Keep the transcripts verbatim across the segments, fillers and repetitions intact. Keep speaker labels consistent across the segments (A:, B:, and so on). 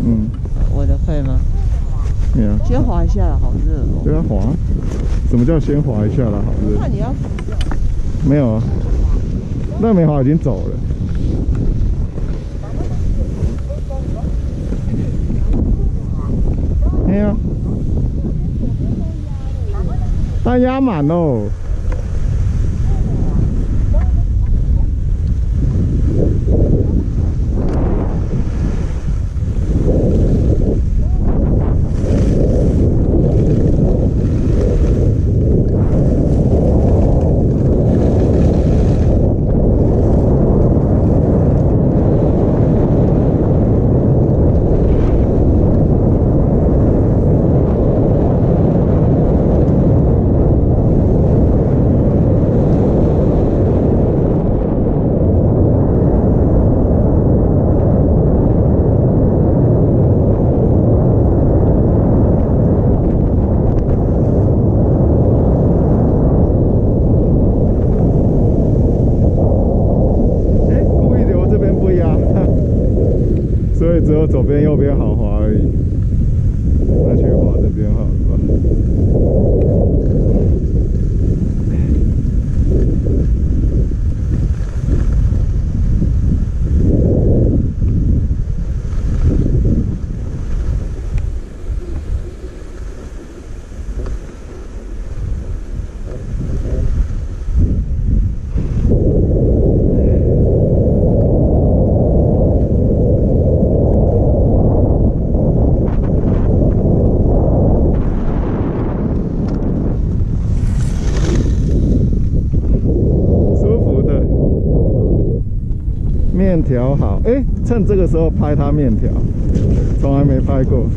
A: 嗯，
B: 我的会吗？
A: 没有。
B: 先滑一下了，好热哦。
A: 对啊，滑。什么叫先滑一下了？好热。
B: 那你要
A: 没有啊，那梅花已经走了。哎呀，它压满喽。所以只有左边右边好滑而已，那去滑这边好了吧。面条好，哎、欸，趁这个时候拍它面条，从来没拍过。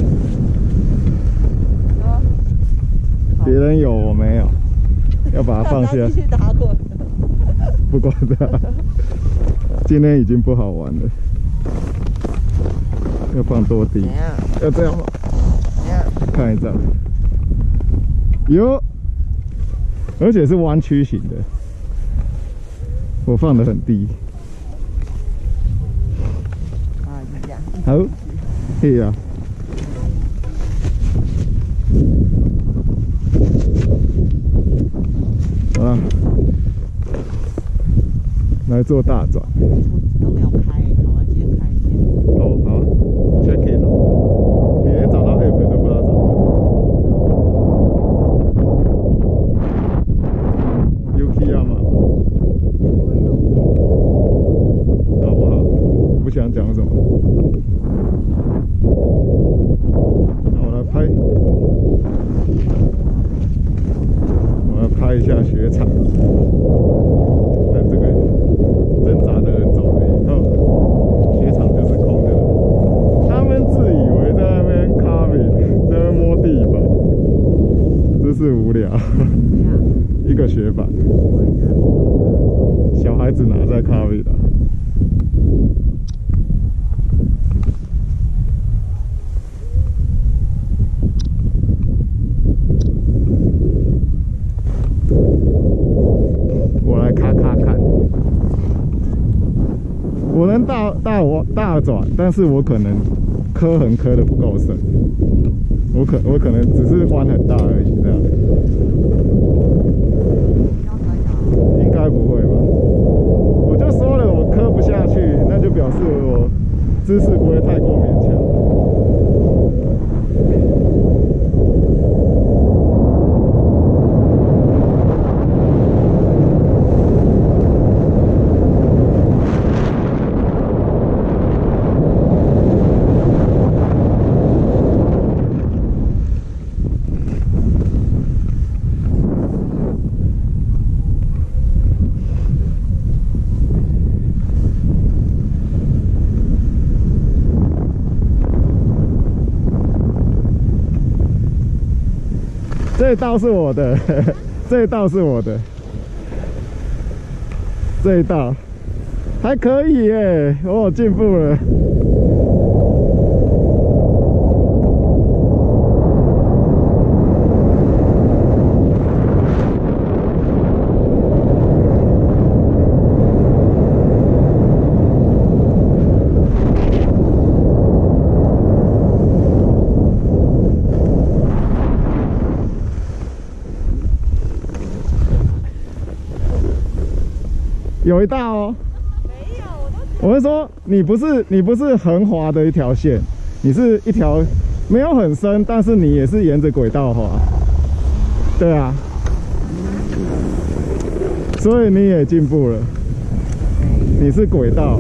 A: 别人有我没有，要把它放下。
B: 继续打滚。
A: 不管它，今天已经不好玩了。要放多低？要这样吗？看一张。有，而且是弯曲型的。我放得很低。好，可以啊。好了，来做大转。
B: 都没有开，好啊，今天开一下。
A: 哦，好 ，check in 了。你连找到 app 都不知道找哪里。Yukiyama。好不好？不想讲什么。那我来拍，我要拍一下雪场。等这个挣扎的人走了以后，雪场就是空的了。他们自以为在那边 carving， 在那边摸地板，真是无聊。一个雪板，小孩子哪在 carving 的？我能大大我大转，但是我可能磕痕磕的不够深，我可我可能只是弯很大而已，这样。应该不会吧？我就说了，我磕不下去，那就表示我姿势不会太过勉强。这道是我的，这道是我的，这一道还可以耶，我有进步了。 有一道哦。
C: 没有，我都。
A: 我是说，你不是你不是横滑的一条线，你是一条没有很深，但是你也是沿着轨道滑。对啊，所以你也进步了。你是轨道。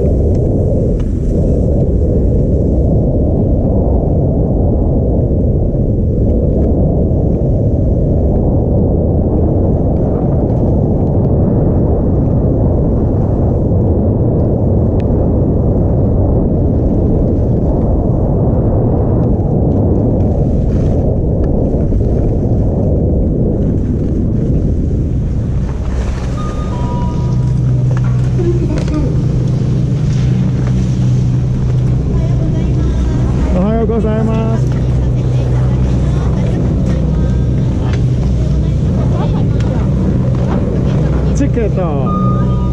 A: ございます。チケット。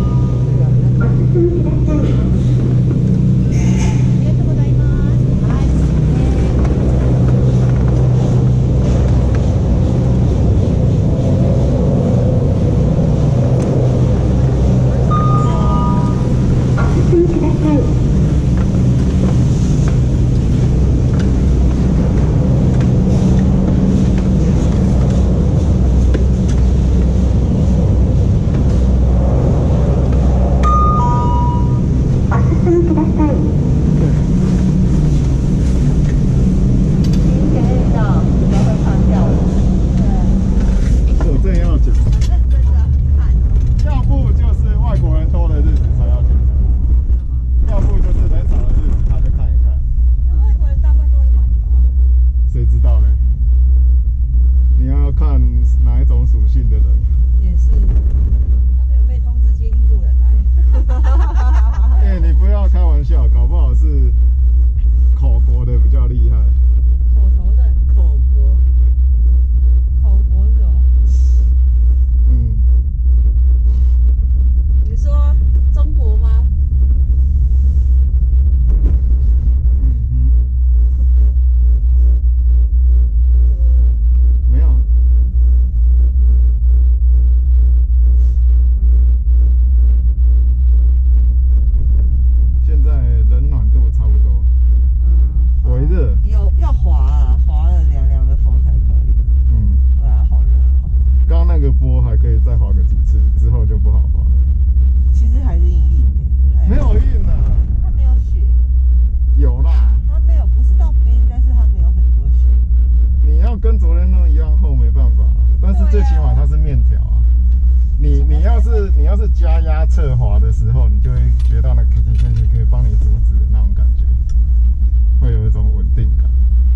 A: 加压侧滑的时候，你就会觉到那个可以帮你阻止的那种感觉，会有一种稳定感。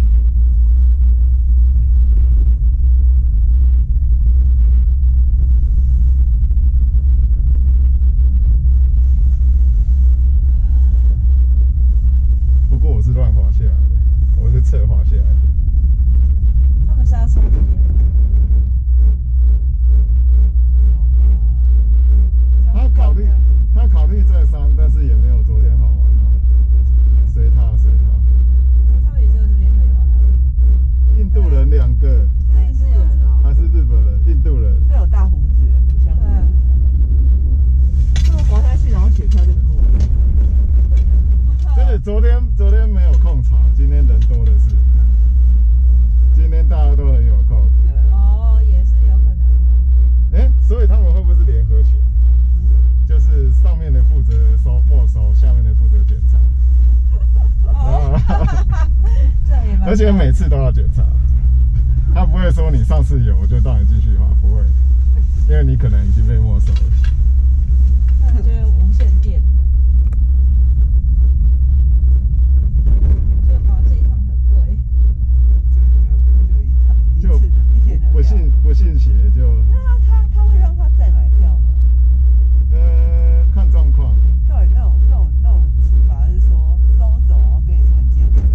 A: 不过我是乱滑下来的，我是侧滑下来的。
C: 他们是要从这边吗？
A: 他考虑，他考虑再三，但是也没有昨天好玩啊。随他，随他。
C: 那他们也只有这边可以玩啊。
A: 印度人两个，
C: 印度人哦，
A: 还是日本人？印度人。
B: 都有大胡子，不像。他们滑下去，然后雪橇就落。
A: 就是昨天，昨天没有空场，今天人多的是。今天大家都很有空。
C: 哦，也是有可能。
A: 哎、欸，所以他们会不会是联合起来？就是上面的负责收没收，下面的负责检查。
C: 哦，这也蛮。
A: 而且每次都要检查，他不会说你上次有我就让你继续滑，不会，因为你可能已经被没收了。
C: 那我觉得无线电。就滑这一趟很贵。
B: 就就一趟，
A: 就不信不信邪就。
B: 那他他他会让他再买票吗？
A: 呃，看状况。
B: 到底那种那种那种处罚是说收走，然后跟你说你今天不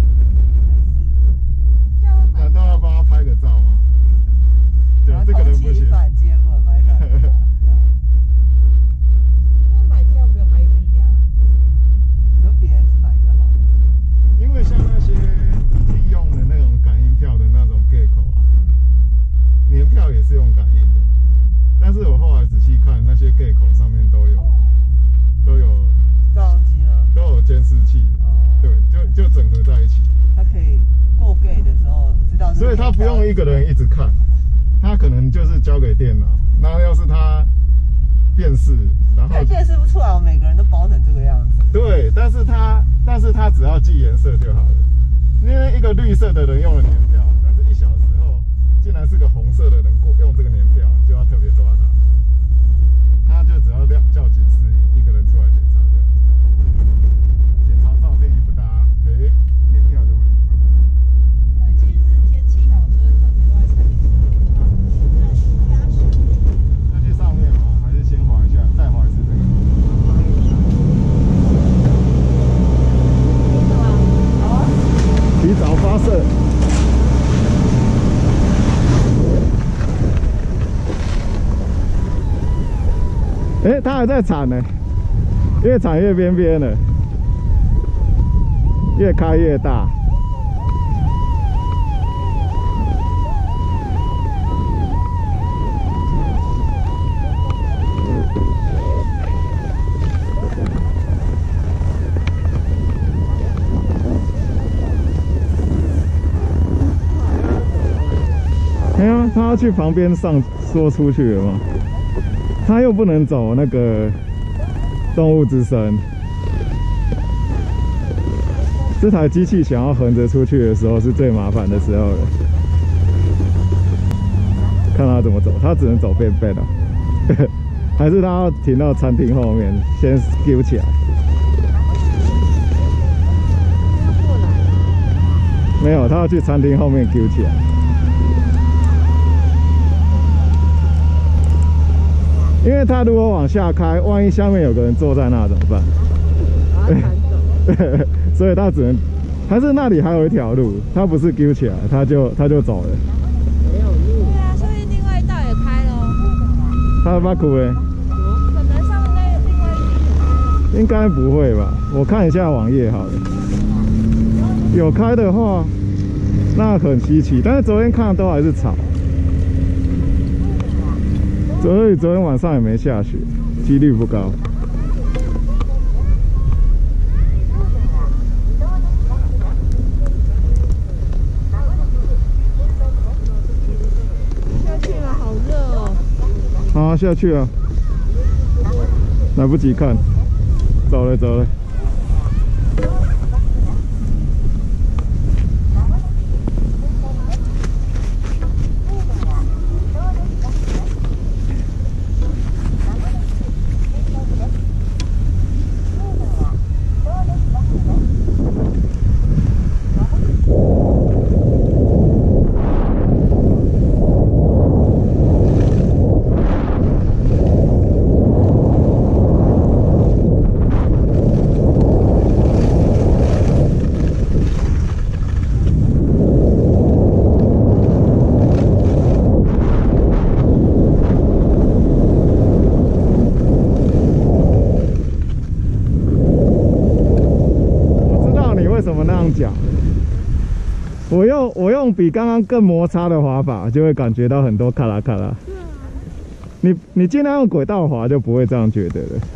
B: 能，还是？
A: 难道要帮他拍个照吗？对，这个人不行。
B: 今天不能卖票。
A: 所以他不用一个人一直看，他可能就是交给电脑。那要是他辨识，然后
B: 他辨识不出来，我每个人都包成这个样子。
A: 对，但是他但是他只要记颜色就好了。因为一个绿色的人用了年票，但是一小时后竟然是个红色的人过用这个年票，就要特别抓他。他就只要叫警示一个人出来检查这样，检查照片一不搭，哎，年票就没了。
C: 那今日天气好，所以特别外层。
A: 要去上面吗？还是先滑一下，再滑一次这个？
C: 好啊。
A: 提早发射。哎、欸，它还在铲呢，越铲越边边了，越开越大。哎呀，他要去旁边上说出去了吗？他又不能走那个动物之声。这台机器想要横着出去的时候是最麻烦的时候了。看他怎么走，他只能走边边了，还是他要停到餐厅后面先丢起来？没有，他要去餐厅后面丢起来。因为他如果往下开，万一下面有个人坐在那怎么办？所以他只能，还是那里还有一条路，他不是丢起来，他就他就走了。
C: 没有路。对啊，所以另外一道也开了。
A: 他把苦哎。
C: 可能上面那另外一边也开了。
A: 应该不会吧？我看一下网页好了。有开的话，那很稀奇，但是昨天看都还是草。所以昨天晚上也没下雪，几率不高。
C: 下去了，好热哦。
A: 好，下去了，来不及看，走了走了。我用我用比刚刚更摩擦的滑法，就会感觉到很多咔啦咔啦。你你尽量用轨道滑，就不会这样觉得了。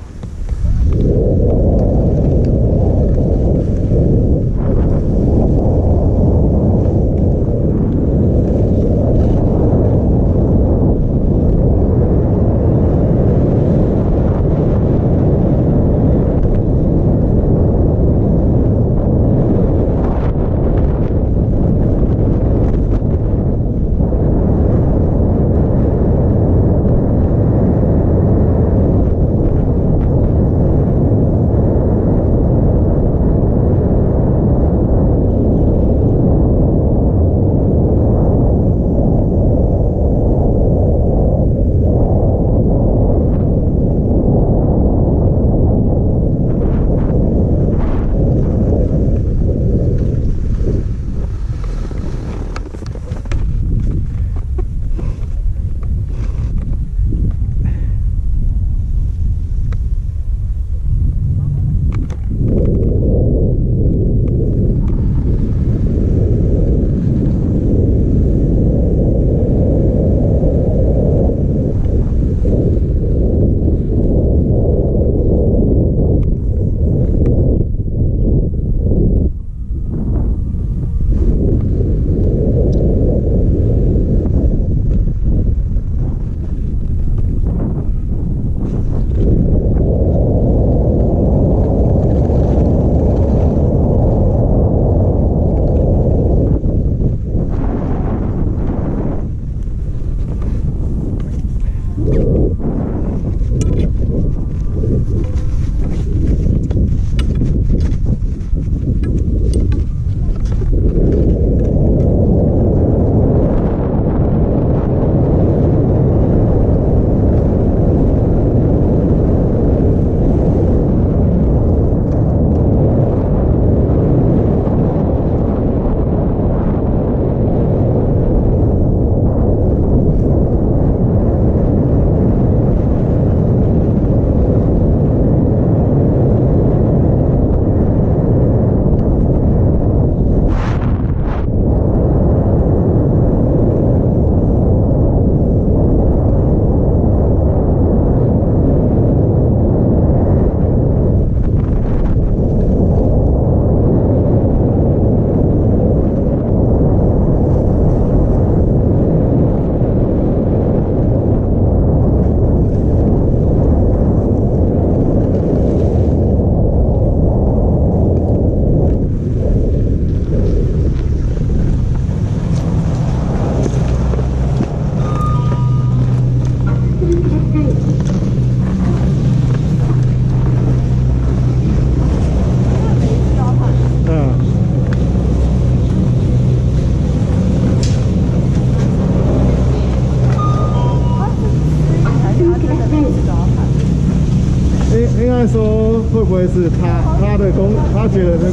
A: 会不会是他他的工？他觉得那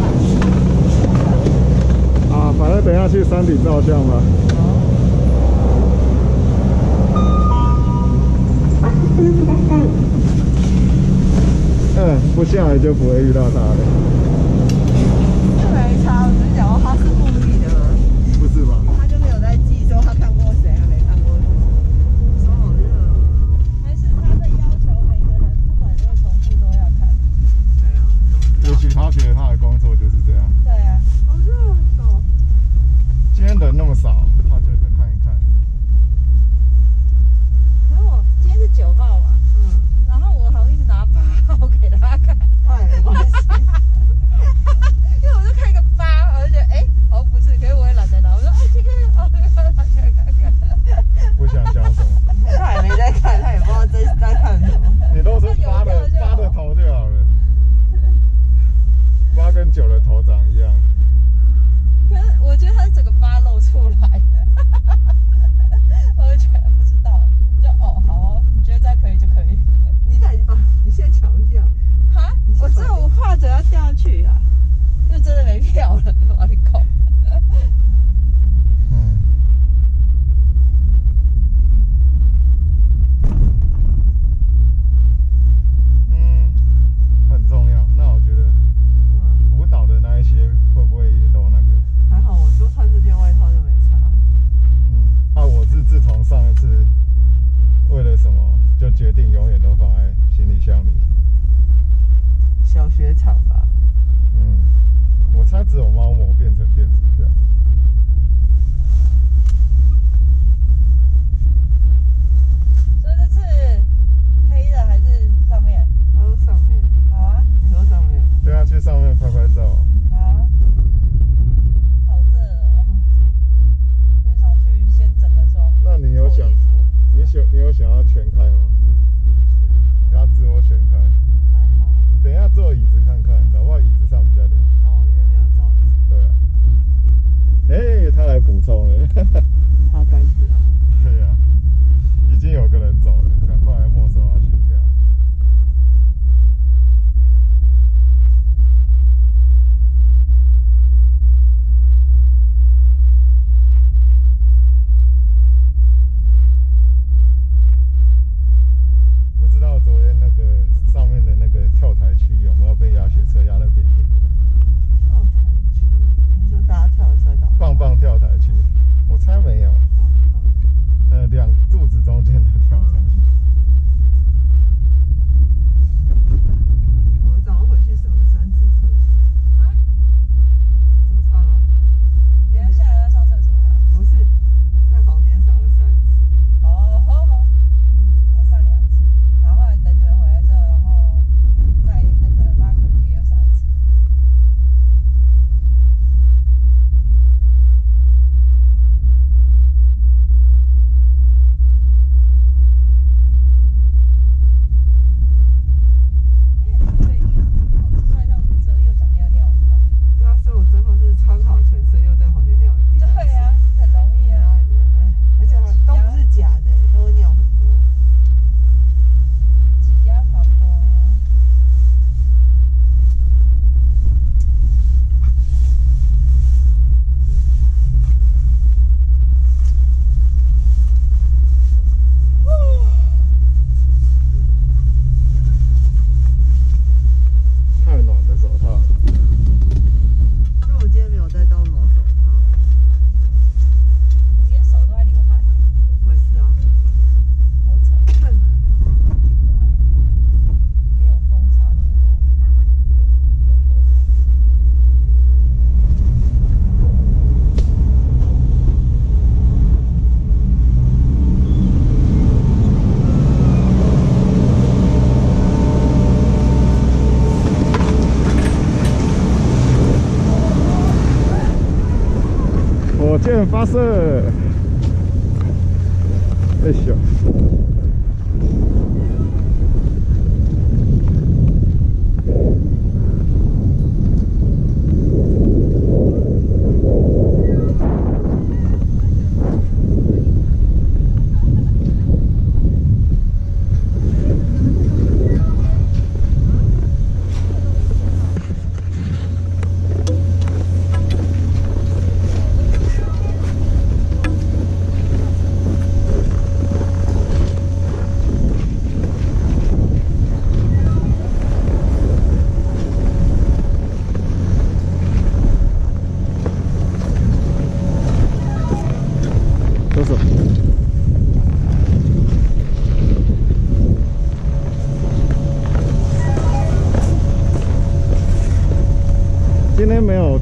A: 啊，反正等一下去山顶照相吧。嗯，不下来就不会遇到他了。
B: 这没差，我只是讲他是故意的嘛。
A: 不是吧？
B: 他就没有在记说他看过谁，还没看过谁。手好热哦。
C: 还是他们要求每个人不管有没有重复都要看？
B: 对啊，
A: 也许他觉得他的工作就是这样。
C: 对啊，
B: 好热哦。
A: 今天人那么少，他就再看一看。
C: 可是我今天是九号嘛，
B: 嗯，
C: 然后我好像一直拿八号给他看，
B: 那也没关系。
C: 因为我就看一个八，我就觉得哎，哦不是，可是我也懒得拿，我说哎这个哦这个拿起来看看。
A: 不想讲什么，
B: 他也没在看，他也不知道在在看什么。
A: 你都是八的八的头就好了，八跟九的头长一样。
C: 可是我觉得他整个八露出来，我就觉得不知道，就哦好哦，你觉得这样可以就可以。
B: 你看啊，你现在瞧一下。
C: 哈，我知道我画着要掉下去啊，就真的没票了，我的口。
A: 嗯。嗯，很重要。那我觉得辅导的那一些会不会也都那个？
B: 还好，我就穿这件外套就没差。
A: 嗯，啊，我是自从上一次为了什么就决定永远都放在行李箱里。
B: 小雪场吧。
A: 嗯，我猜只有猫魔变成电子票。
C: 所以这次黑的还是上面？
B: 我说上面。
C: 好啊，
B: 你说上面。
A: 对啊，去上面拍拍照。
C: 好啊，好热哦。先上去先整个妆。
A: 那你有想，你想你有想要全开吗？鸭子我全开。
B: 还好。
A: 等一下坐椅子看看，搞不好椅子上比较凉。
B: 哦，因为没有罩子。
A: 对啊。哎、他来补充了。
B: 他杆子啊。
A: 对呀、啊，已经有个人走了，赶快来没收他选票。不知道昨天那个上面的那个跳台区有没有被压雪车压得扁平的？
B: 跳台区，你说大家跳的摔倒？
A: 棒棒跳台区，我猜没有。呃，两柱子中间的跳台区。
B: 我早上回去上了三次厕所。
C: 啊？
B: 怎么上啊？
C: 等一下下来要上厕所哈。
B: 不是，在房间上了三次。
C: 哦，好好，我上两次，然后后来等你们回来之后，然后在那个拉克里面又上一次。因为你不觉得衣服裤子穿上去之后又想尿尿吗？
B: 对啊，所以我最后是穿好全身，又在房间尿了第三次。
C: 对啊，很容易啊。
B: 哎，而且还都不是假的，都会尿很多。
C: 挤压膀胱啊。
A: 太暖的手套。
B: 因为我今天没有带到毛手套。
C: 你连手都在流汗，
B: 我也是啊。
C: 好扯，没有风差那么多。
A: 火箭发射！哎呦！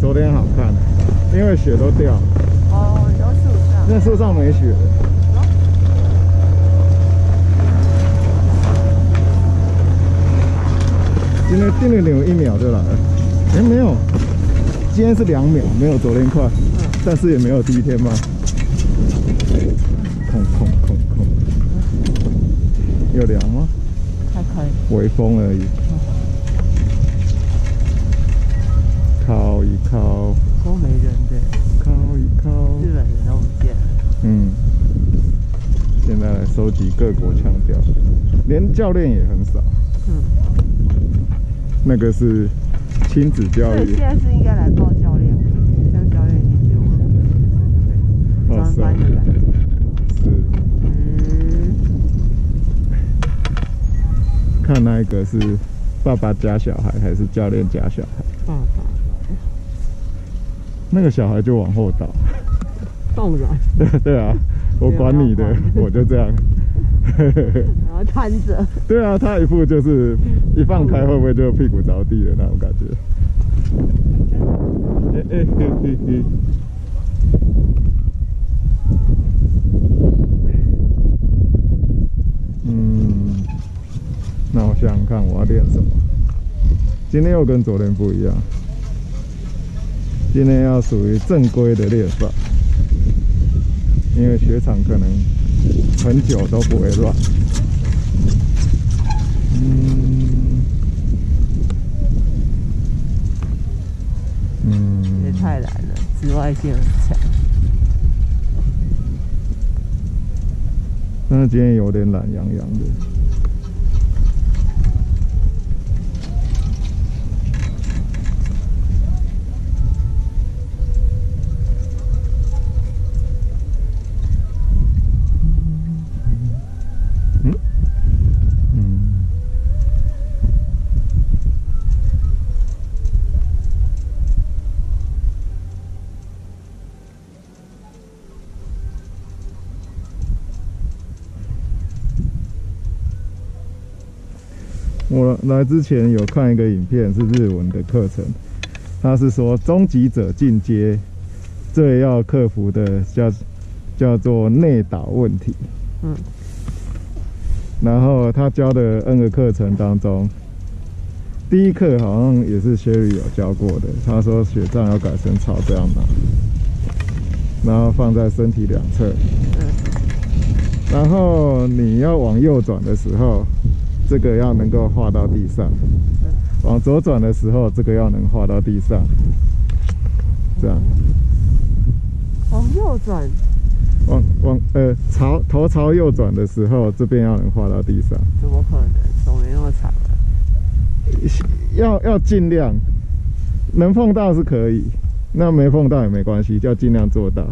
A: 昨天好看，因为雪都掉了。
B: 哦，有树上。
A: 那树上没雪。今天定了点一秒就来了。哎，没有，今天是两秒，没有昨天快，嗯、但是也没有第一天慢。空空空空，有凉吗？
B: 还可以，
A: 微风而已。靠一靠，
B: 都没人的。
A: 靠一靠，
B: 日本人都不见了。
A: 嗯，现在来收集各国腔调，连教练也很少。嗯，那个是亲子教育。
B: 对，现在是应该来报教练，这样教练一定比我们两个学生就会专班的感觉。
A: 是。
B: 嗯。
A: 看那一个是爸爸加小孩还是教练加小孩？
B: 爸爸。
A: 那个小孩就往后倒。
B: 冻软。
A: 对对啊，我管你的，我就这样。
B: 然后瘫着。
A: 对啊，他一副就是一放开会不会就屁股着地的那种感觉。哎哎嘿嘿嘿。嗯，那我想想看我要练什么。今天又跟昨天不一样，今天要属于正规的练法，因为雪场可能很久都不会乱。嗯嗯，
B: 也太难了，紫外线很强。
A: 但是今天有点懒洋洋的。我来之前有看一个影片，是日文的课程，他是说终极者进阶最要克服的叫叫做内倒问题。嗯，然后他教的 N 个课程当中，第一课好像也是 Sherry 有教过的，他说雪杖要改成草这样拿，然后放在身体两侧，嗯，然后你要往右转的时候，这个要能够画到地上，往左转的时候，这个要能画到地上，这样。
B: 往右转，
A: 往往呃朝头朝右转的时候，这边要能画到地上。
B: 怎么可能？手没那么长啊。
A: 要要尽量能碰到是可以，那没碰到也没关系，要尽量做到。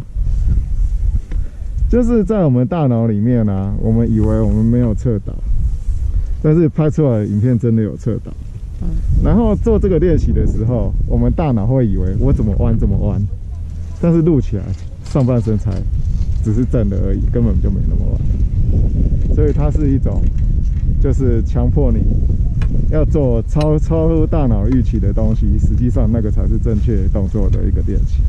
A: 就是在我们大脑里面啊，我们以为我们没有侧倒。但是拍出来的影片真的有侧倒，嗯，然后做这个练习的时候，我们大脑会以为我怎么弯怎么弯，但是录起来上半身才只是正的而已，根本就没那么弯。所以它是一种，就是强迫你要做超超乎大脑预期的东西，实际上那个才是正确动作的一个练习。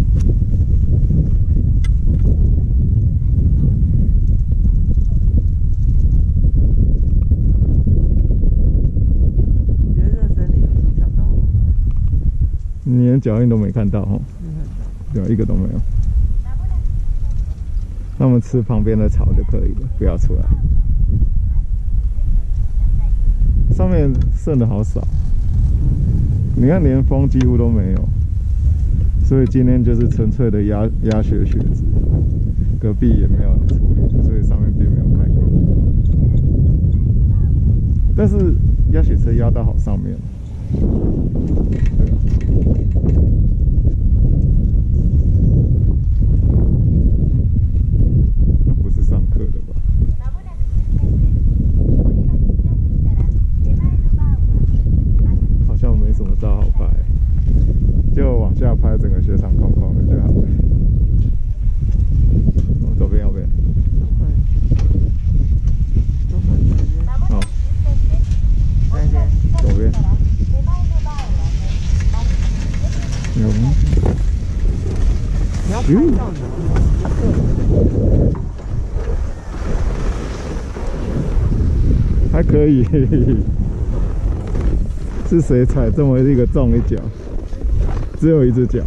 A: 你连脚印都没看到哈，有一个都没有。那我们吃旁边的草就可以了，不要出来。上面剩的好少，你看连风几乎都没有，所以今天就是纯粹的压压雪雪质，隔壁也没有处理，所以上面并没有开垦。但是压雪车压到好上面。对啊，那不是上课的吧？好像没什么照好拍，就往下拍整个雪场空空的就好了。哦，左边右边。好，左边。
B: 你要拍照呢？
A: 还可以。是谁踩这么一个重一脚？只有一只脚。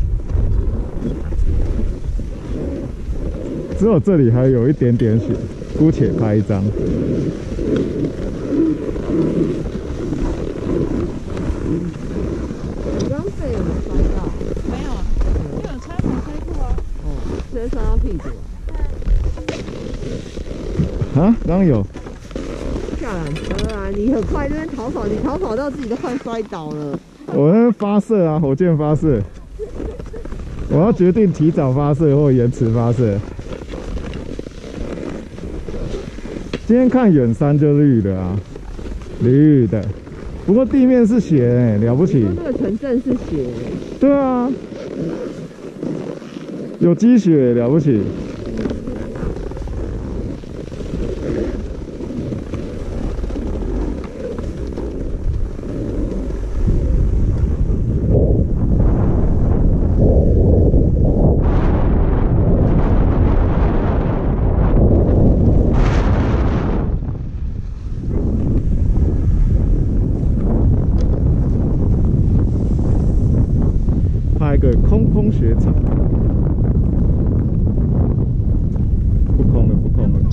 A: 只有这里还有一点点血，姑且拍一张。
B: 你刚背有没有摔到？
C: 没有啊，因为有穿防摔裤啊。
B: 哦，直接摔到屁股
A: 啊？啊，刚刚有。
B: 下缆车啊！你很快这边逃跑，你逃跑到自己都快摔倒了。
A: 我在发射啊，火箭发射。我要决定提早发射或延迟发射。今天看远山就绿的啊，绿的。不过地面是雪、欸，了不起。
B: 那个城镇是雪。
A: 对啊，有积雪，了不起。拍个空空雪场，不空了，不空了。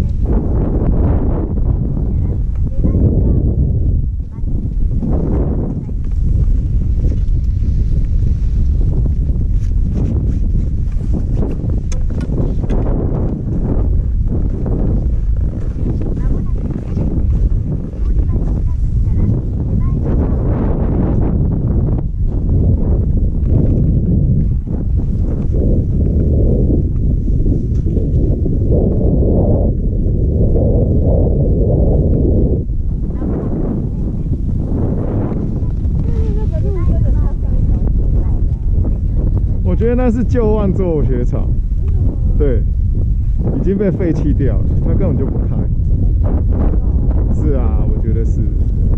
A: 我觉得那是旧万座雪场，对，已经被废弃掉了，它根本就不开。是啊，我觉得是。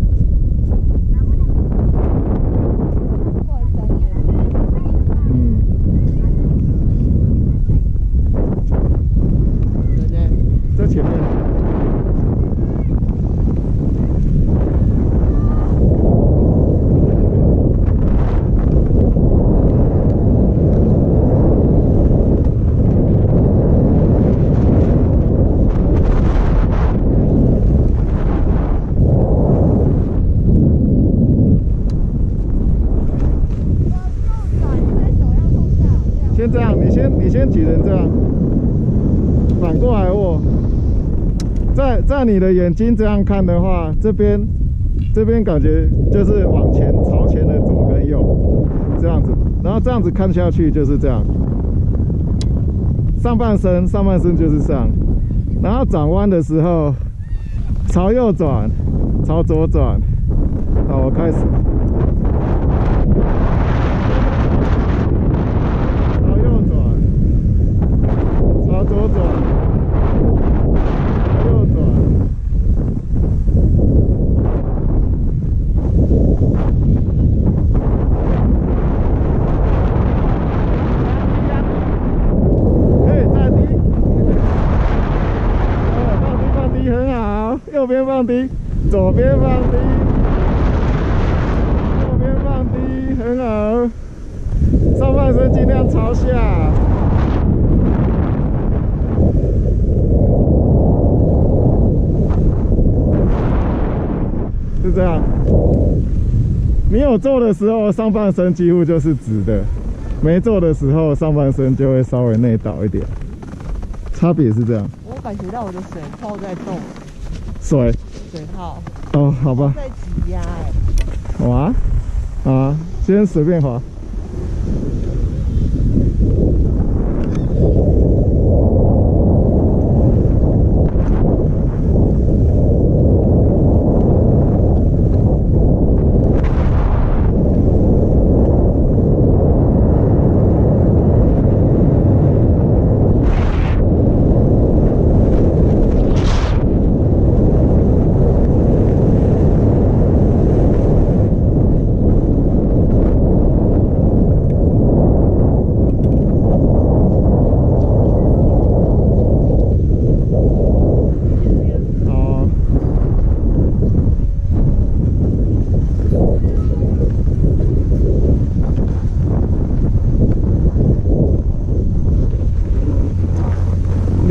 A: 嗯。在前面。先这样，你先你先举成这样，反过来握。在在你的眼睛这样看的话，这边这边感觉就是往前朝前的左跟右，这样子，然后这样子看下去就是这样。上半身上半身就是上，然后转弯的时候朝右转，朝左转。好，我开始。左转，右转，嘿，再低，哦，放低放低很好，右边放低，左边放低，右边放低很好，上半身尽量朝下。是这样，你有做的时候，上半身几乎就是直的；没做的时候，上半身就会稍微内倒一点。差别是这样。
B: 我感觉到我的水泡在动。
A: 水？
B: 水泡。
A: 哦，好吧。
B: 在挤压哎。
A: 滑？啊，先随便滑。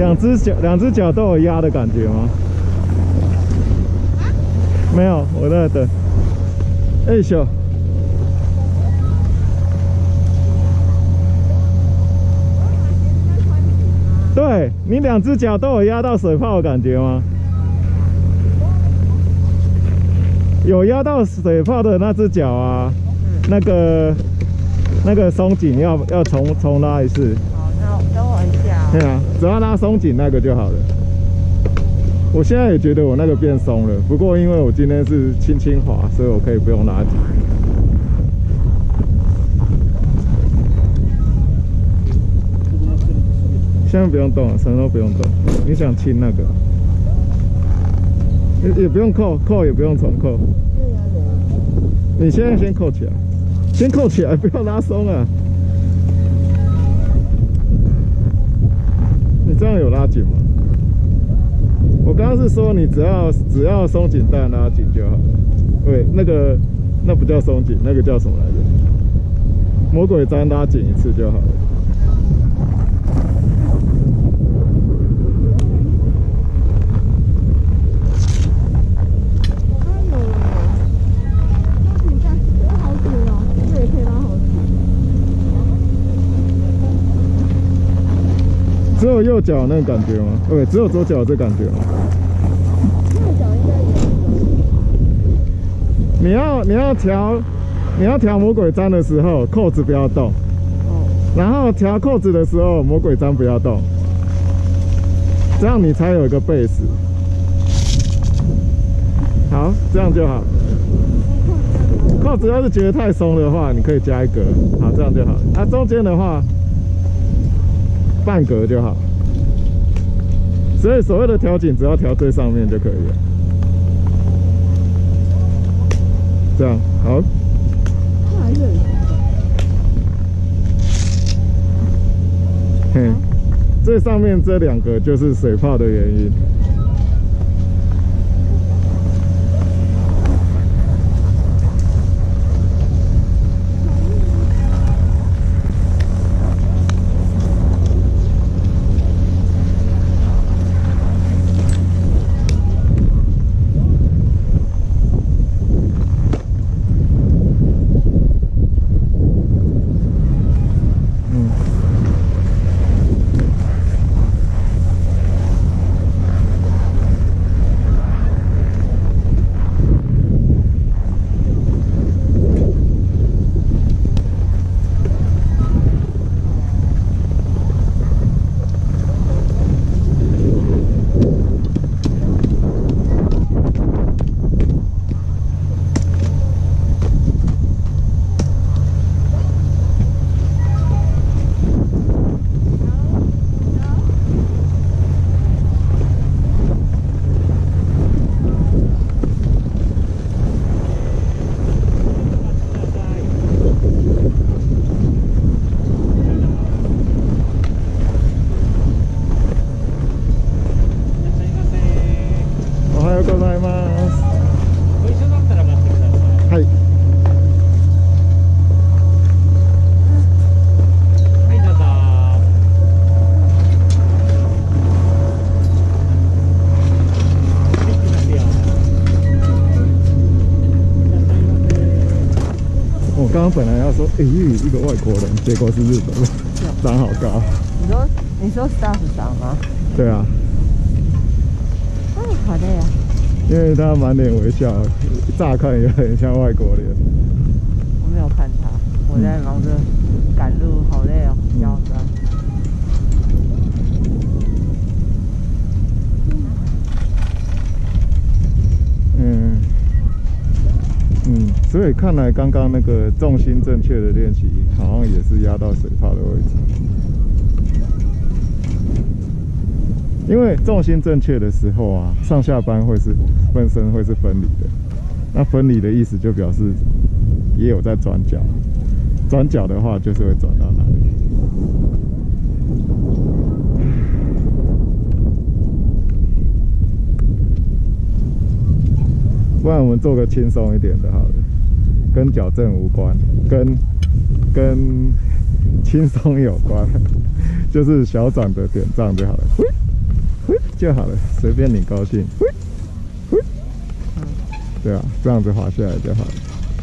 A: 两只脚两只脚都有压的感觉吗？没有，我在等。哎咻！对你两只脚都有压到水泡的感觉吗？有压到水泡的那只脚啊，那个那个松紧要要重重拉一次。
B: 好，那等我一下、哦。
A: 对啊，只要拉松紧那个就好了。我现在也觉得我那个变松了，不过因为我今天是轻轻滑，所以我可以不用拉紧。现在不用动了，什么都不用动。你想亲那个，也也不用扣，扣也不用重扣。你现在先扣起来，先扣起来，不要拉松啊。你这样有拉紧吗？我刚刚是说你只要只要松紧带拉紧就好了。对，那个那不叫松紧，那个叫什么来着？魔鬼毡拉紧一次就好了。只有右脚那个感觉吗？对，只有左脚这感觉吗？
C: 右脚应该也有。
A: 你要你要调，你要调魔鬼毡的时候，扣子不要动。哦。然后调扣子的时候，魔鬼毡不要动。这样你才有一个 base。好，这样就好。扣子要是觉得太松的话，你可以加一格。好，这样就好。啊，中间的话。半格就好，所以所谓的调紧，只要调最上面就可以了。这样好。
C: 它还是很松的。
A: 嘿，最上面这两个就是水泡的原因。刚刚本来要说，哎、欸，一个外国人，结果是日本人，长好高。
B: 你说你说 staff 长吗？
A: 对啊。
B: 哎，好累啊。
A: 因为他满脸微笑，乍看也很像外国人。
B: 我没有看他，我在忙着赶路，好累哦，腰酸。
A: 嗯。嗯，所以看来刚刚那个重心正确的练习，好像也是压到水泡的位置。因为重心正确的时候啊，上下班会是分身会是分离的。那分离的意思就表示也有在转角，转角的话就是会转到哪里。不然我们做个轻松一点的好了，跟矫正无关，跟跟轻松有关，就是小转的点障就好了。 就好了，随便你高兴。
B: 嗯，
A: 对啊，这样子滑下来就好了。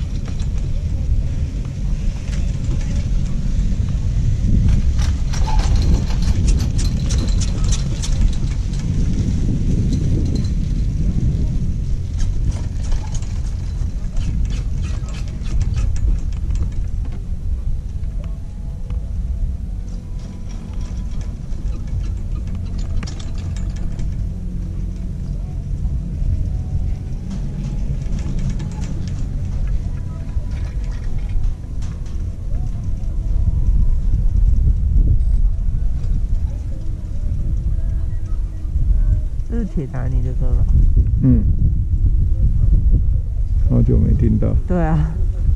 B: 这是铁达尼的歌吧？
A: 嗯，好久没听到。
B: 对啊。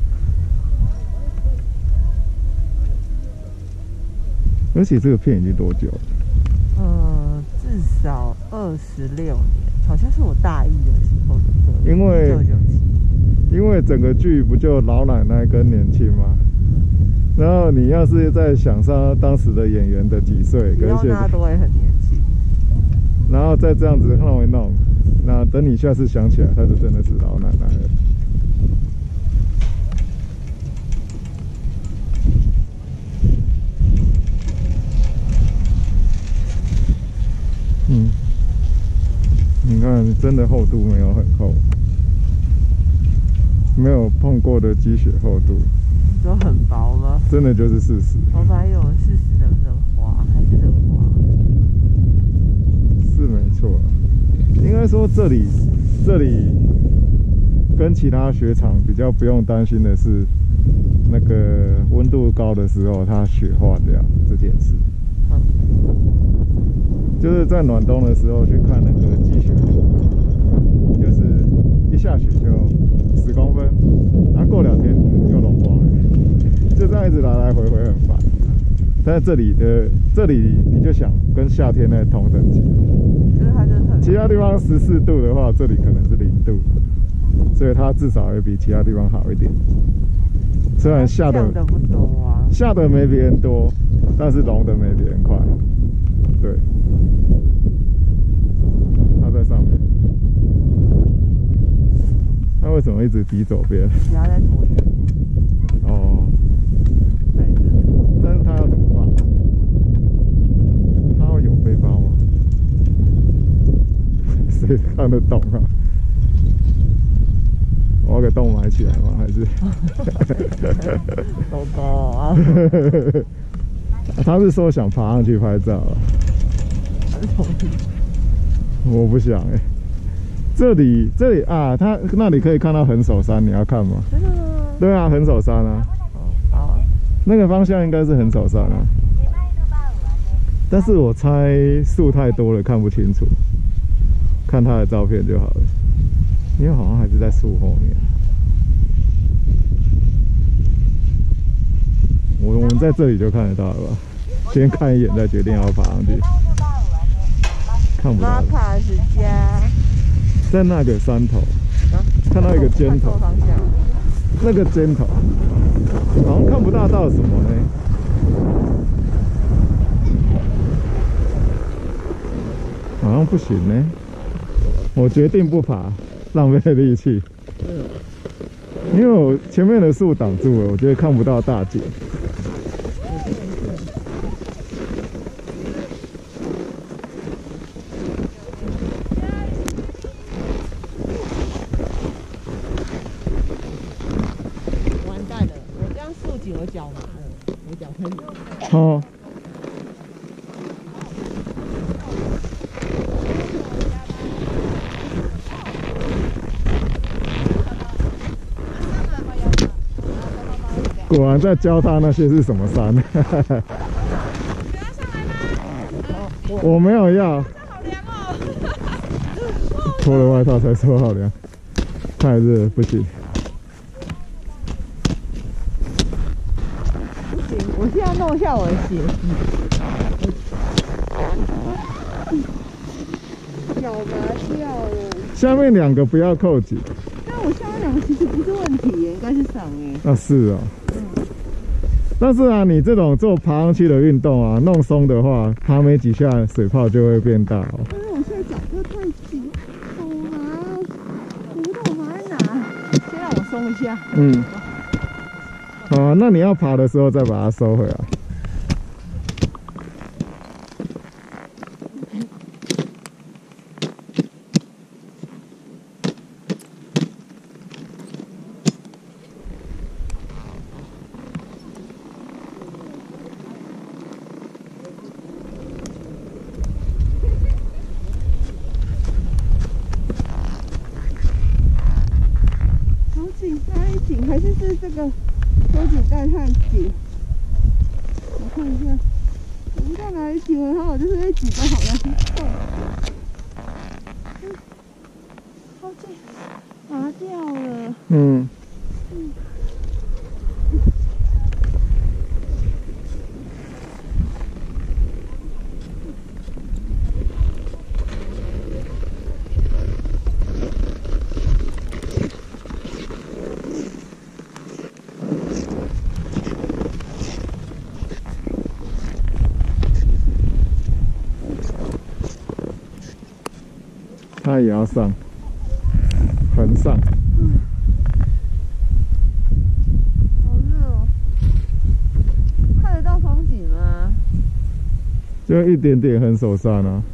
A: 而且这个片已经多久了？
B: 呃，至少二十六年，好像是我大一的时候的歌。
A: 因为
B: 一九九七。
A: 因为整个剧不就老奶奶跟年轻吗？
B: 嗯。
A: 然后你要是在想上当时的演员的几岁，跟现在
B: 都会很年轻。
A: 然后再这样子弄一弄，那等你下次想起来，她就真的是老奶奶了。嗯，你看，真的厚度没有很厚，没有碰过的积雪厚度。
B: 你说很薄吗？
A: 真的就是四十。
B: 我本来有四十能不能滑，还是能滑。
A: 是没错啊，应该说这里这里跟其他雪场比较不用担心的是，那个温度高的时候它雪化掉这件事。
B: 嗯，
A: 就是在暖冬的时候去看那个积雪，就是一下雪就十公分，然后过两天又融光了，就这样一直来来回回很烦。但是这里的这里你就想跟夏天那同等级，
B: 就是它就是很。
A: 其他地方十四度的话，这里可能是零度，所以它至少也比其他地方好一点。虽然下的
B: 的不多啊，
A: 下的没别人多，但是融的没别人快。对，它在上面，它为什么一直比左边？
B: 不要再拖着。
A: 哦，
B: 对的。
A: 但是它要怎么放？它会有背包吗？谁看得懂啊？我要给洞埋起来吗？还是？
B: 狗狗啊！
A: 他是说想爬上去拍照啊。我不想哎、欸。这里这里啊，他那里可以看到横手山，你要看吗？
B: 真的吗？
A: 对啊，横手山啊。
B: 哦，好啊。
A: 那个方向应该是横手山啊。但是我猜树太多了，看不清楚。看他的照片就好了。因为好像还是在树后面。我我们在这里就看得到了吧？先看一眼，再决定要爬上去。看不到。
B: 马塔斯家。
A: 在那个山头，
B: 啊、
A: 看到一个尖头。
B: 方向。
A: 那个尖头，好像看不到到什么呢？好像不行呢。我决定不爬，浪费力气。因为我前面的树挡住了，我觉得看不到大景。
B: 完蛋了，我这样竖起我脚麻了，我脚很麻。
A: 哦。果然在教他那些是什么山。我没有要。好凉哦。脱了外套才说好凉，太热不行。
B: 不行，我现在弄一下我的鞋子。脚麻掉了。
A: 下面两个不要扣紧。
B: 但我下面两个其实不是问题耶，应该是伤哎。
A: 啊，是哦。但是啊，你这种做爬上去的运动啊，弄松的话，爬没几下水泡就会变大哦。
B: 但是我现在下。
A: 嗯。好，那你要爬的时候再把它收回来。
B: 还是是这个收紧带太紧，我看一下，我不知道哪里紧了，好，就是那几个好了。嗯，好紧，拔掉了。嗯。嗯。
A: 它也要上，横上。
B: 嗯，好热哦！看得到风景吗？
A: 就一点点横手上啊。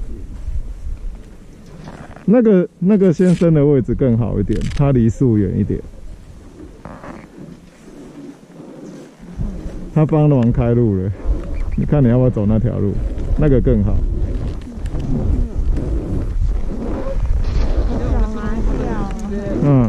A: 那个那个先生的位置更好一点，他离树远一点。他帮忙开路了，你看你要不要走那条路？那个更好。嗯。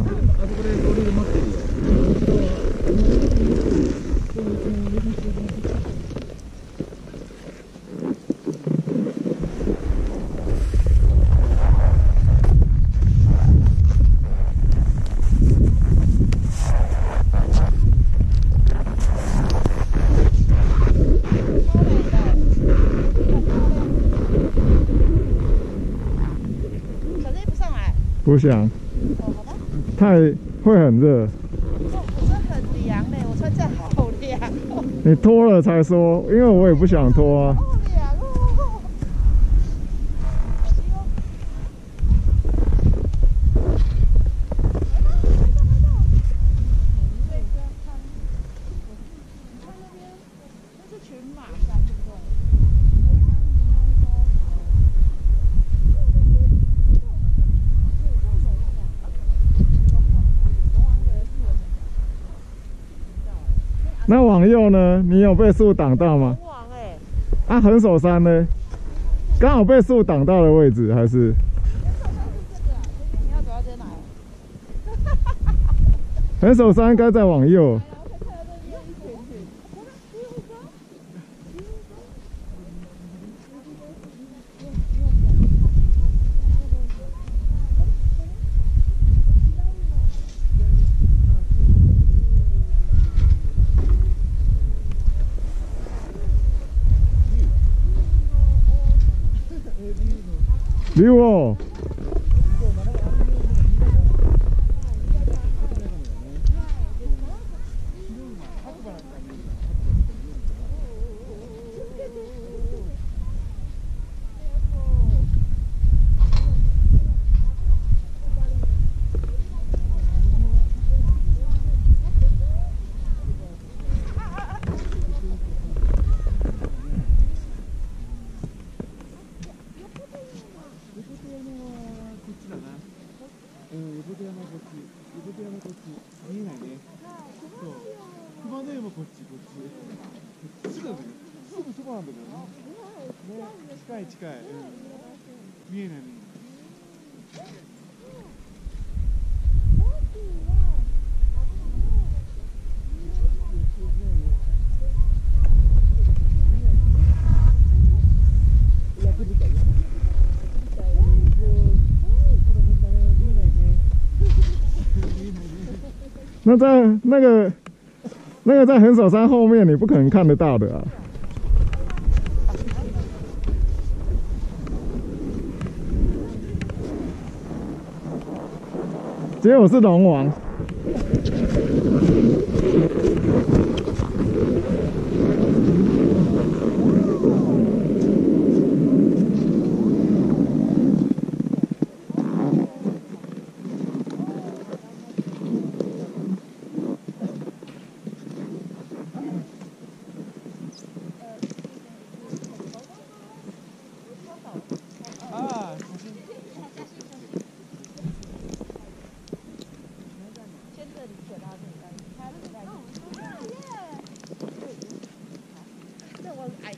A: 不想。太会很热。
B: 我这很凉嘞，我穿这样好凉哦。
A: 你脱了才说，因为我也不想脱啊。
B: 好凉哦。那是群马山，对不对？
A: 那往右呢？你有被树挡到吗？
B: 往哎。
A: 啊，横手山呢？刚好被树挡到的位置还是？
B: 你要走到这哪？
A: 横手山应该再往右。溜哦！近い近い、うん、見えない見えない。那在那个那个在横手山后面，你不可能看得到的啊。结果是龙王。
C: 很矮。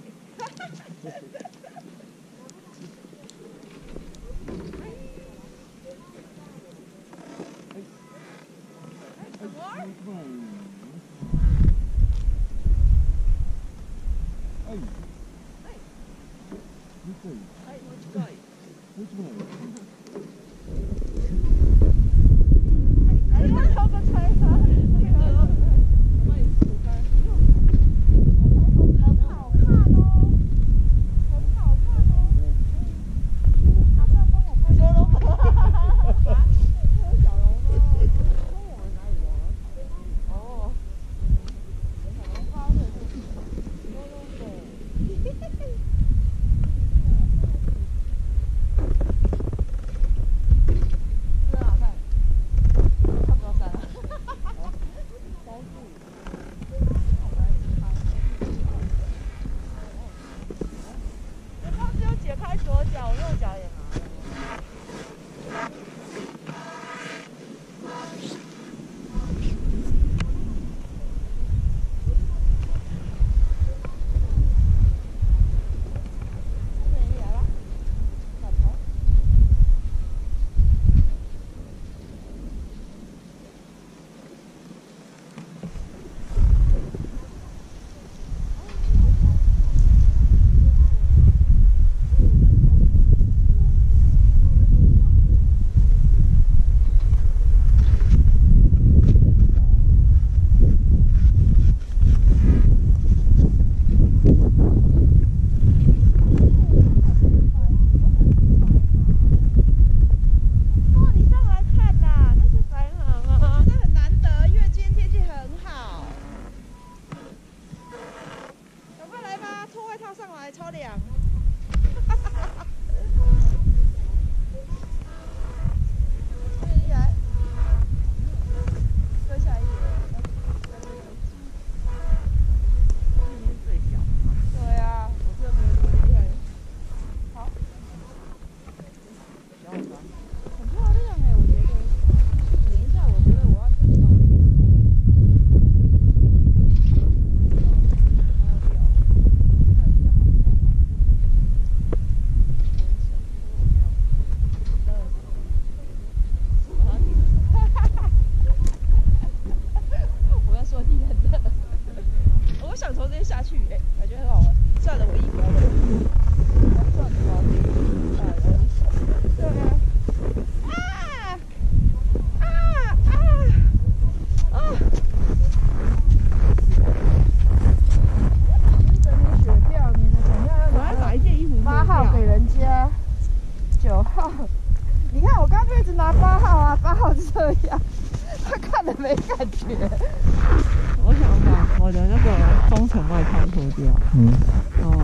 B: 没感觉。我想把我的那个封尘外套脱掉。
A: 嗯。
B: 哦。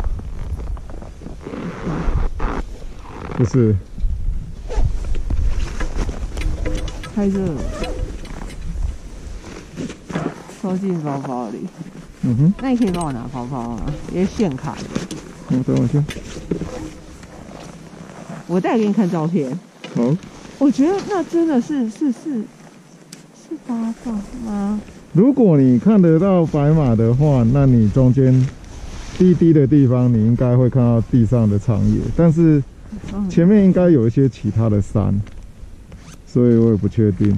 A: 不是。
B: 太热了。收进包包里。
A: 嗯哼。
B: 那你可以帮我拿包包吗？因为现卡的。
A: 嗯，等我一下。
B: 我再给你看照片。
A: 好。
B: 我觉得那真的是是是是八卦吗？
A: 如果你看得到白马的话，那你中间低低的地方，你应该会看到地上的长野，但是前面应该有一些其他的山，所以我也不确定。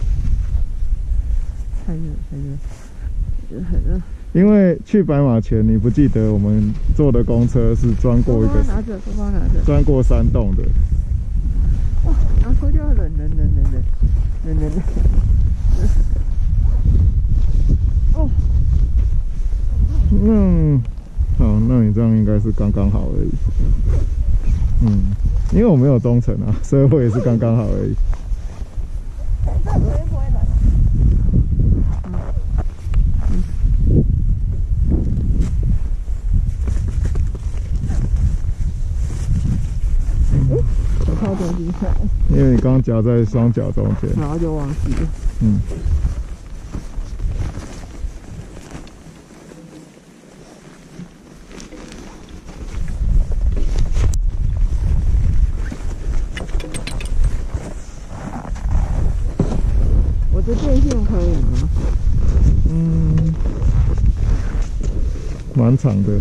B: 太热，太热，很热。
A: 因为去白马前，你不记得我们坐的公车是钻过一个，
B: 拿着，包包拿着，
A: 钻过山洞的。
B: 哇，然后脱掉冷冷冷冷冷冷冷冷。哦，
A: 嗯，好，那你这样应该是刚刚好而已。嗯，因为我没有中程啊，所以我也是刚刚好而已。
B: 这不会不会冷。我靠东西上，
A: 因为你刚刚夹在双脚中间，
B: 然后就忘记了。
A: 嗯。
B: 我的电线可以吗？
A: 嗯，蛮蛮长的，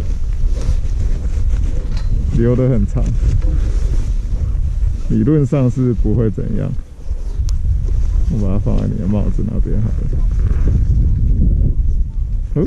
A: 留得很长，理论上是不会怎样。我把它放在你的帽子那边好了。哦，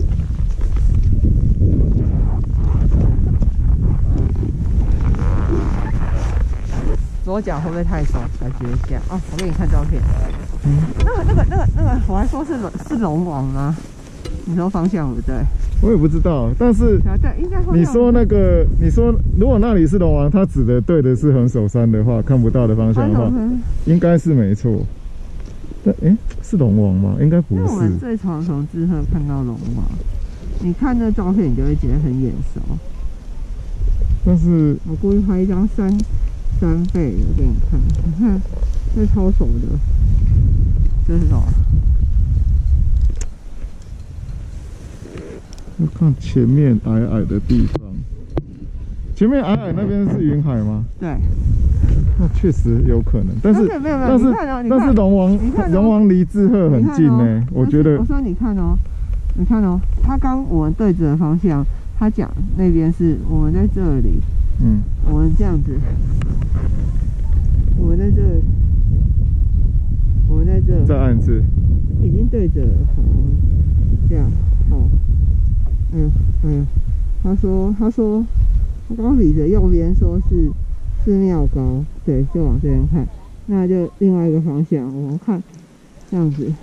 B: 左脚会不会太松？感觉一下哦，我给你看照片。嗯，那个、那个、那个、那个，我还说是龙是龙王吗？你说方向不对？
A: 我也不知道，但是
B: 对，应该
A: 你说那个，你说如果那里是龙王，它指的对的是横手山的话，看不到的方向的话，应该是没错。但哎，是龙王吗？应该不是。
B: 我们最常从志贺看到龙王，你看那照片，你就会觉得很眼熟。
A: 但是
B: 我故意拍一张三三倍的给你看，你看这超熟的，这是什么？
A: 要看前面矮矮的地方，前面矮矮那边是云海吗？
B: 对。
A: 那确实有可能，但是
B: 没有没有，
A: 但是但是龙王龙王离志贺很近呢，我觉得。
B: 我说你看哦，你看哦，他刚我们对着的方向，他讲那边是我们在这里，嗯，我们这样子，我们在这，我们在这，
A: 再按一次，
B: 已经对着了，好，这样，好，嗯嗯，他说他说他刚比着右边说是。是庙高，对，就往这边看，那就另外一个方向，我们看这样子，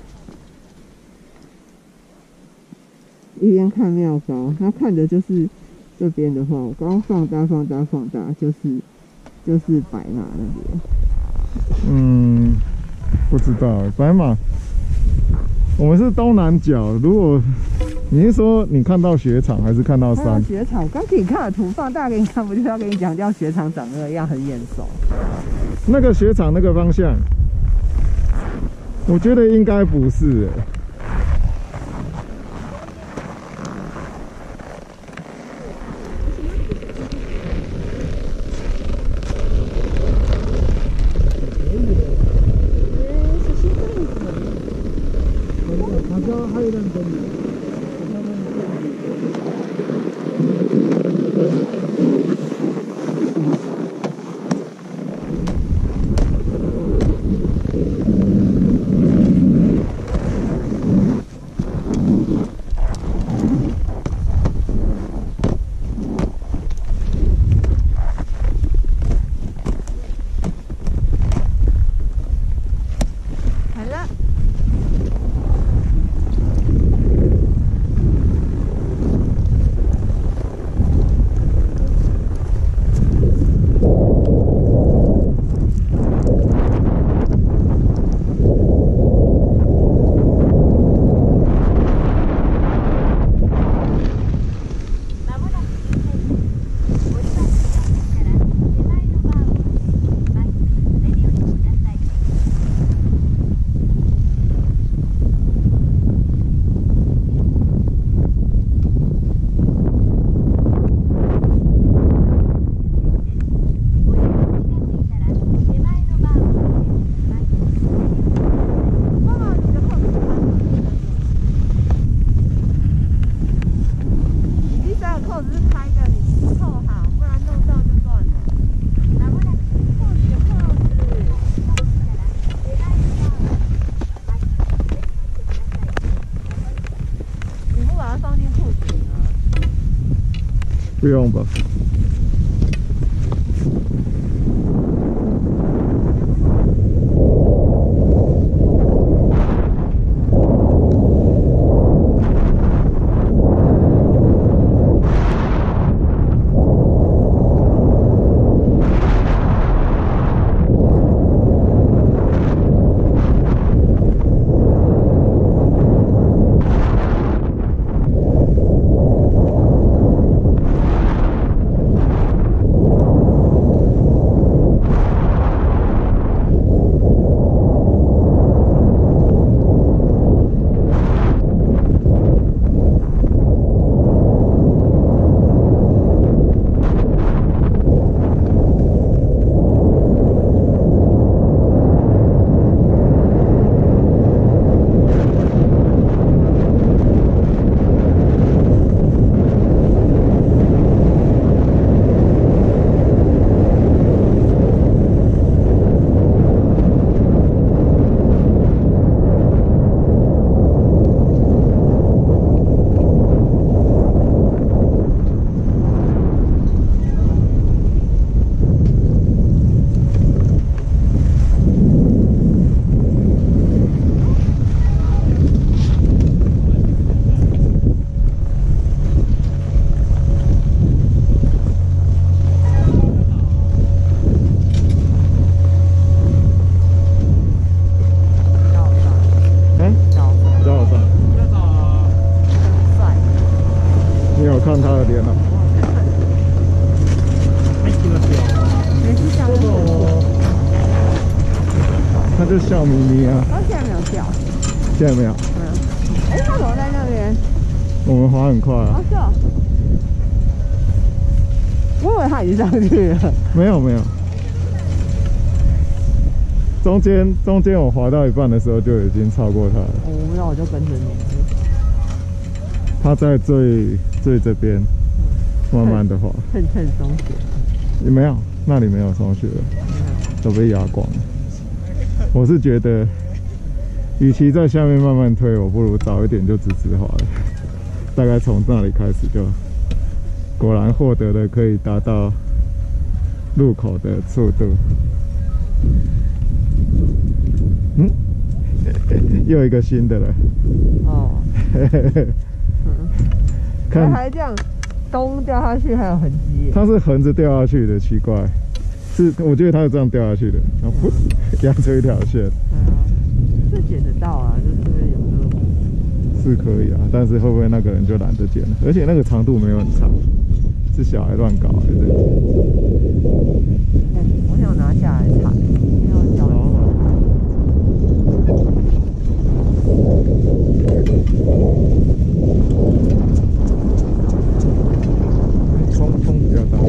B: 一边看庙高，他看的就是这边的话，我刚刚放大、放大、放大，就是就是白马那边。
A: 嗯，不知道白马，我们是东南角，如果。你是说你看到雪场还是看到山？
B: 雪场，刚给你看的图放大给你看，不就是要跟你讲叫雪场长那个样，很眼熟。
A: 那个雪场那个方向，我觉得应该不是、欸。不用吧。
B: 也是这样。
A: 他就笑眯眯啊。
B: 他现在没有笑。
A: 现在没有。
B: 嗯。哎，他怎么在那边？
A: 我们滑很快啊。
B: 哦，是哦。我以为他已经上去了。
A: 没有没有。中间中间我滑到一半的时候就已经超过他了。
B: 哦，那我就跟着你。
A: 他在最最这边，慢慢的滑。
B: 蹭蹭松雪。
A: 也没有，那里没有松雪了，都被压光了。我是觉得，与其在下面慢慢推，我不如早一点就直直滑了。大概从那里开始就，果然获得了可以达到入口的速度。嗯，又一个新的了。哦。看
B: 还这样，咚掉下去还有痕迹。
A: 它是横着掉下去的，奇怪。是，我觉得它是这样掉下去的，然后噗，压出一条线。
B: 对啊，是剪得到啊，就是有那种。
A: 是可以啊，但是会不会那个人就懒得剪了？而且那个长度没有很长，是小孩乱搞还是？
B: 哎，我想拿下来踩，没有脚。
A: 风风比较大。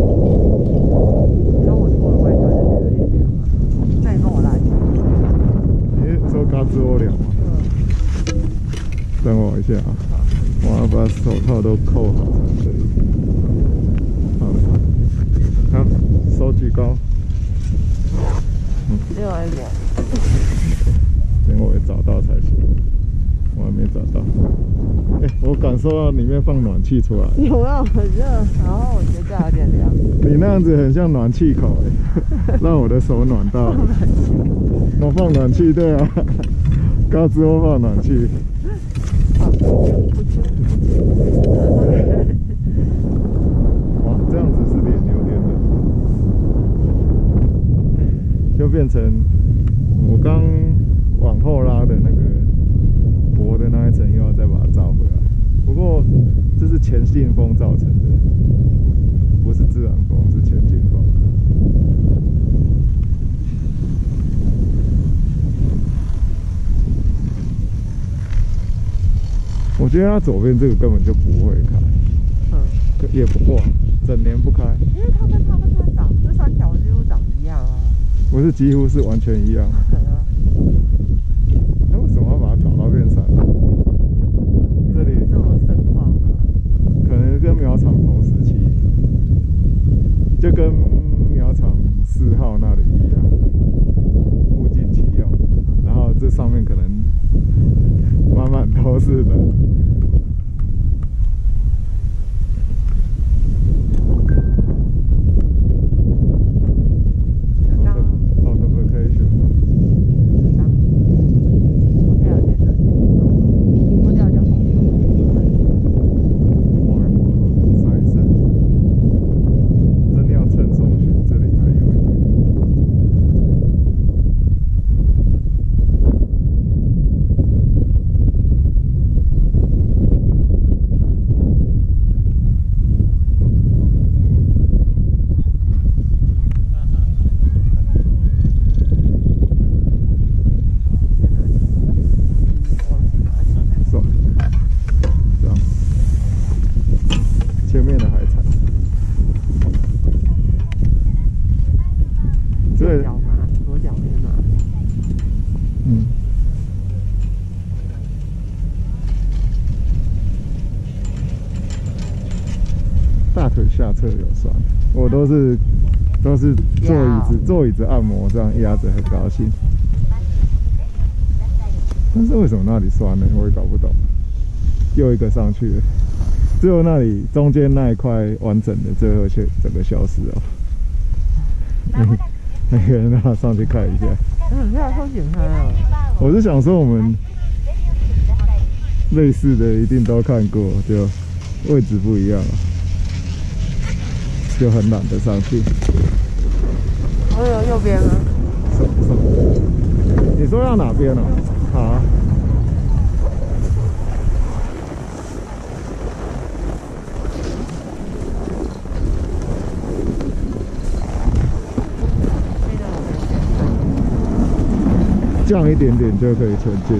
B: 然后我脱了外套就觉得有点凉啊。那你跟我拉起来。
A: 你说嘎吱窝凉吗？嗯。等我一下啊，我要把手套都扣好才可以。好了，好，手举高。
B: 嗯。另外一点。
A: 等我也找到才行。我还没找到。哎、欸，我感受到里面放暖气出来。
B: 有没有很热？然后我觉得有点凉。
A: 你那样子很像暖气口哎、欸，让我的手暖到了。我放暖气，对啊，高之后放暖气。哇，这样子是脸有点冷，就变成我刚往后拉的那个薄的那一层，又要再把它罩回来。不过这是前进风造成的，不是自然风，是前进风。我觉得它左边这个根本就不会开，嗯，也不过整年不开，
B: 因为它跟它跟它长这三条几乎长一样啊，
A: 不是几乎是完全一样。
B: 对啊，
A: 那为什么要把它搞到变山？这里
B: 这么盛况，
A: 可能跟苗场同时期，就跟苗场四号那里一样，物尽其用，然后这上面可能满满都是人。大腿下侧有酸，我都是都是坐椅子坐椅子按摩，这样压着很高兴。但是为什么那里酸呢？我也搞不懂。又一个上去了，最后那里中间那一块完整的，最后却整个消失了。那那个人让他上去看一下。
B: 嗯，现在风景开了。
A: 我是想说我们类似的一定都看过，就位置不一样了。就很懒得上去。
B: 我有右边啊。
A: 什什么？你说要哪边呢、啊？好啊。 降一点点就可以前进。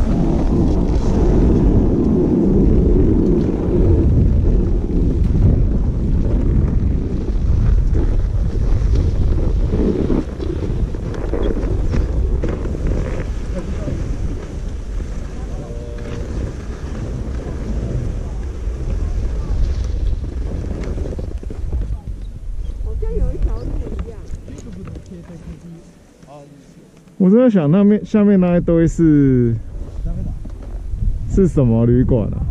A: 我在想，那面下面那一堆是是什么旅馆啊？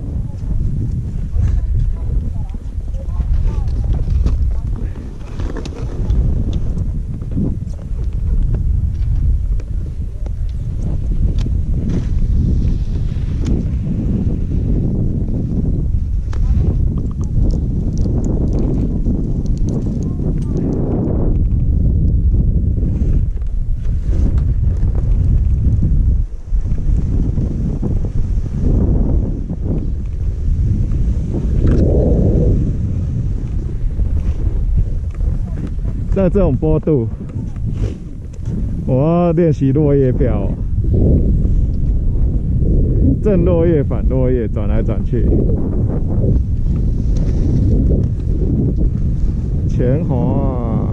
A: 在这种坡度，我要练习落叶飘，正落叶、反落叶，转来转去，前滑。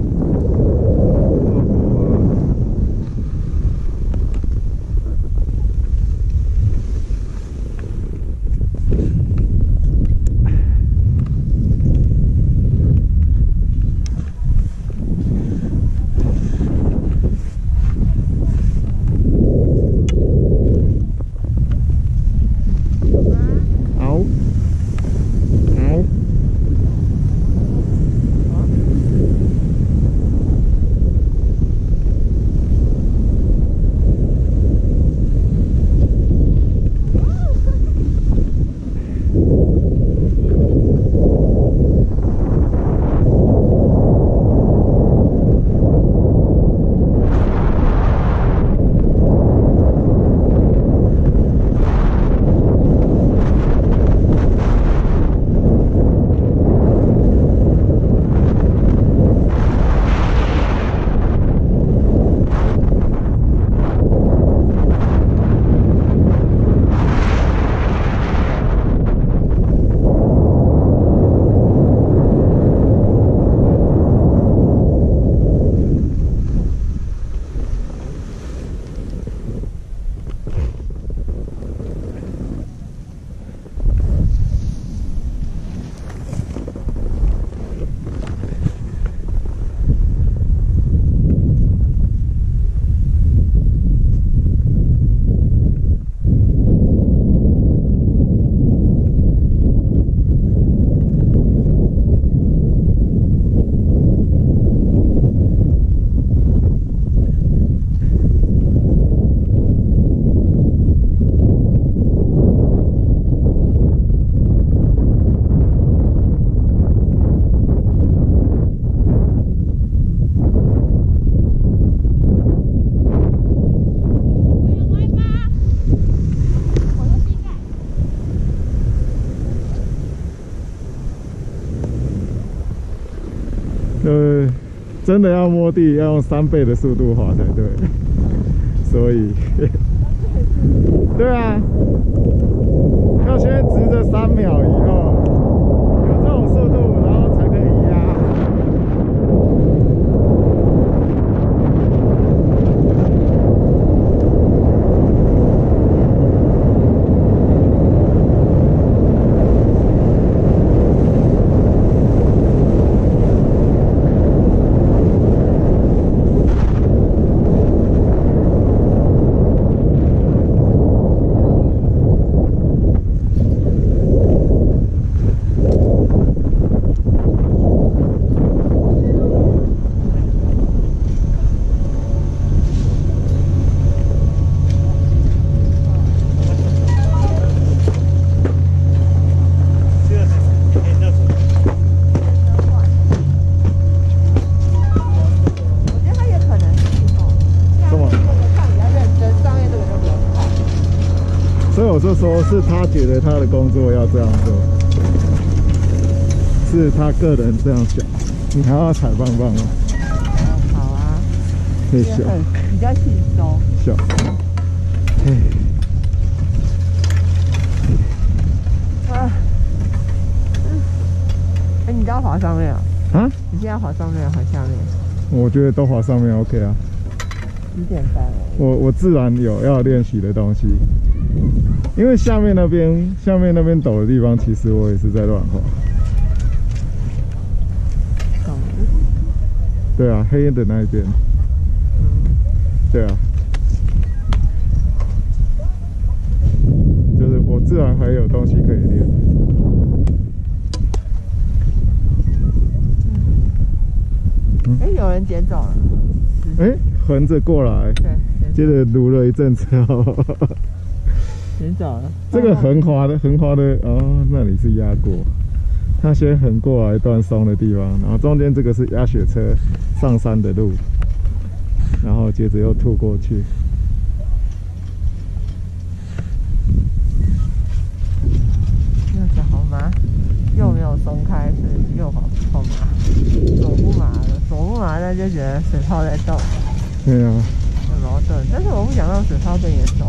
A: 呃，真的要摸地，要用三倍的速度滑才对。所以，对啊，要先直着三秒以后，有这种速度，然后才可以压。所以我就说，是他觉得他的工作要这样做，是他个人这样想。你还要踩棒棒吗？
B: 好啊。
A: 太小，
B: 比较轻松。
A: 小。嘿。
B: 啊。哎、欸，你都要滑上面啊？
A: 啊？
B: 你现在滑上面，滑下面？
A: 我觉得都滑上面 OK 啊。
B: 几点半了？
A: 我我自然有要练习的东西，因为下面那边下面那边陡的地方，其实我也是在乱滑。陡？对啊，黑的那一边。嗯。对啊。就是我自然还有东西可以练。
B: 哎、欸，有人捡走了。
A: 哎、欸，横着过来，
B: 对，
A: 接着撸了一阵之后，
B: 捡走了。
A: 这个横滑的，横滑的哦，那里是压过。他先横过来一段松的地方，然后中间这个是压雪车上山的路，然后接着又吐过去。
B: 右脚好麻，右没有松开，是右好好麻，左不麻了，左不麻那就觉得水泡在动。
A: 对啊，
B: 很矛盾，但是我不想让水泡更严重。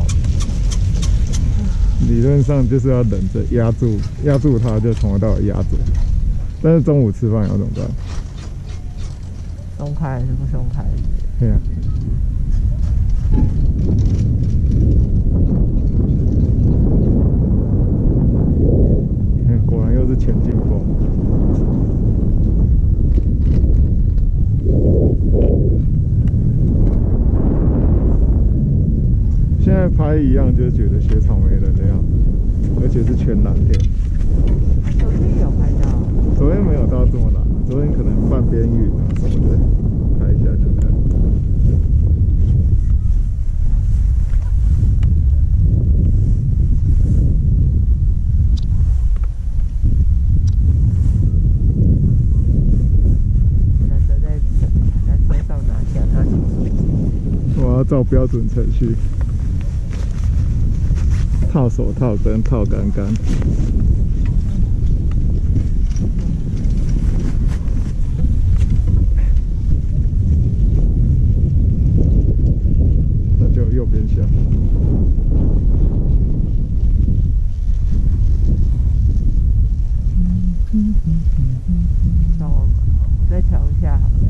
A: 理论上就是要忍着压住，压住它就从头到尾压着。但是中午吃饭要怎么办？
B: 松开还是不松开？
A: 对啊。果然又是前进风。现在拍一样就觉得雪场没人的样子，而且是全蓝天。
B: 昨天有拍到？
A: 昨天没有到这么蓝，昨天可能半边云啊什么的，拍一下就看。我要照标准程序，套手套跟套杆杆。那就右边下。
B: 那我我再调一下好了。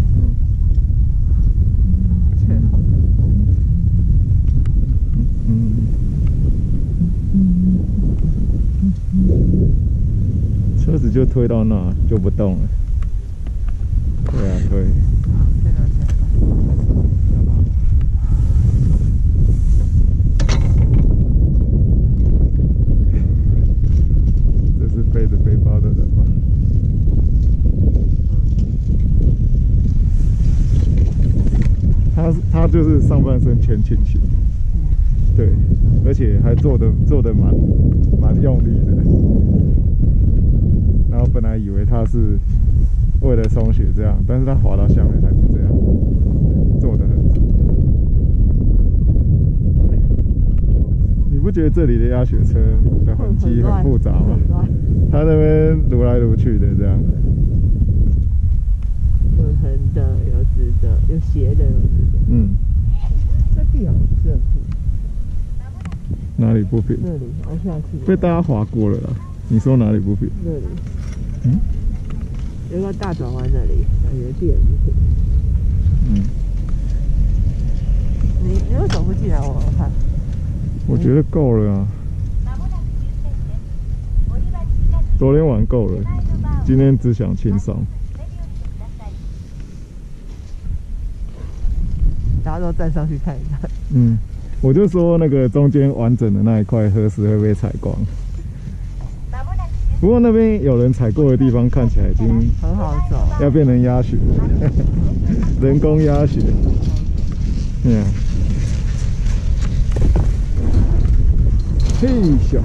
A: 车子就推到那就不动了。对啊，推。这是背着背包的人吗？他他就是上半身全倾斜，对，而且还做的做的蛮蛮用力的。然后本来以为他是为了松雪这样，但是他滑到下面还是这样，做的很。你不觉得这里的压雪车的痕迹很复杂吗？他那边撸来撸去的这样。
B: 有横的，有直的，有斜的，有直的。嗯。这地好像不是很平。
A: 哪里不平？
B: 那里凹下去。
A: 被大家滑过了啦。你说哪里不平？
B: 那里。
A: 嗯。
B: 有个大转弯那里，感觉地很不平。
A: 嗯。
B: 你你为什么不进来玩玩看？
A: 我觉得够了啊。昨天玩够了，今天只想轻松。
B: 大家都站上去看一看。
A: 嗯，我就说那个中间完整的那一块何时会被采光？不过那边有人踩过的地方看起来已经
B: 很好走，
A: 要变成压雪，人工压雪。嗯，嘿咻。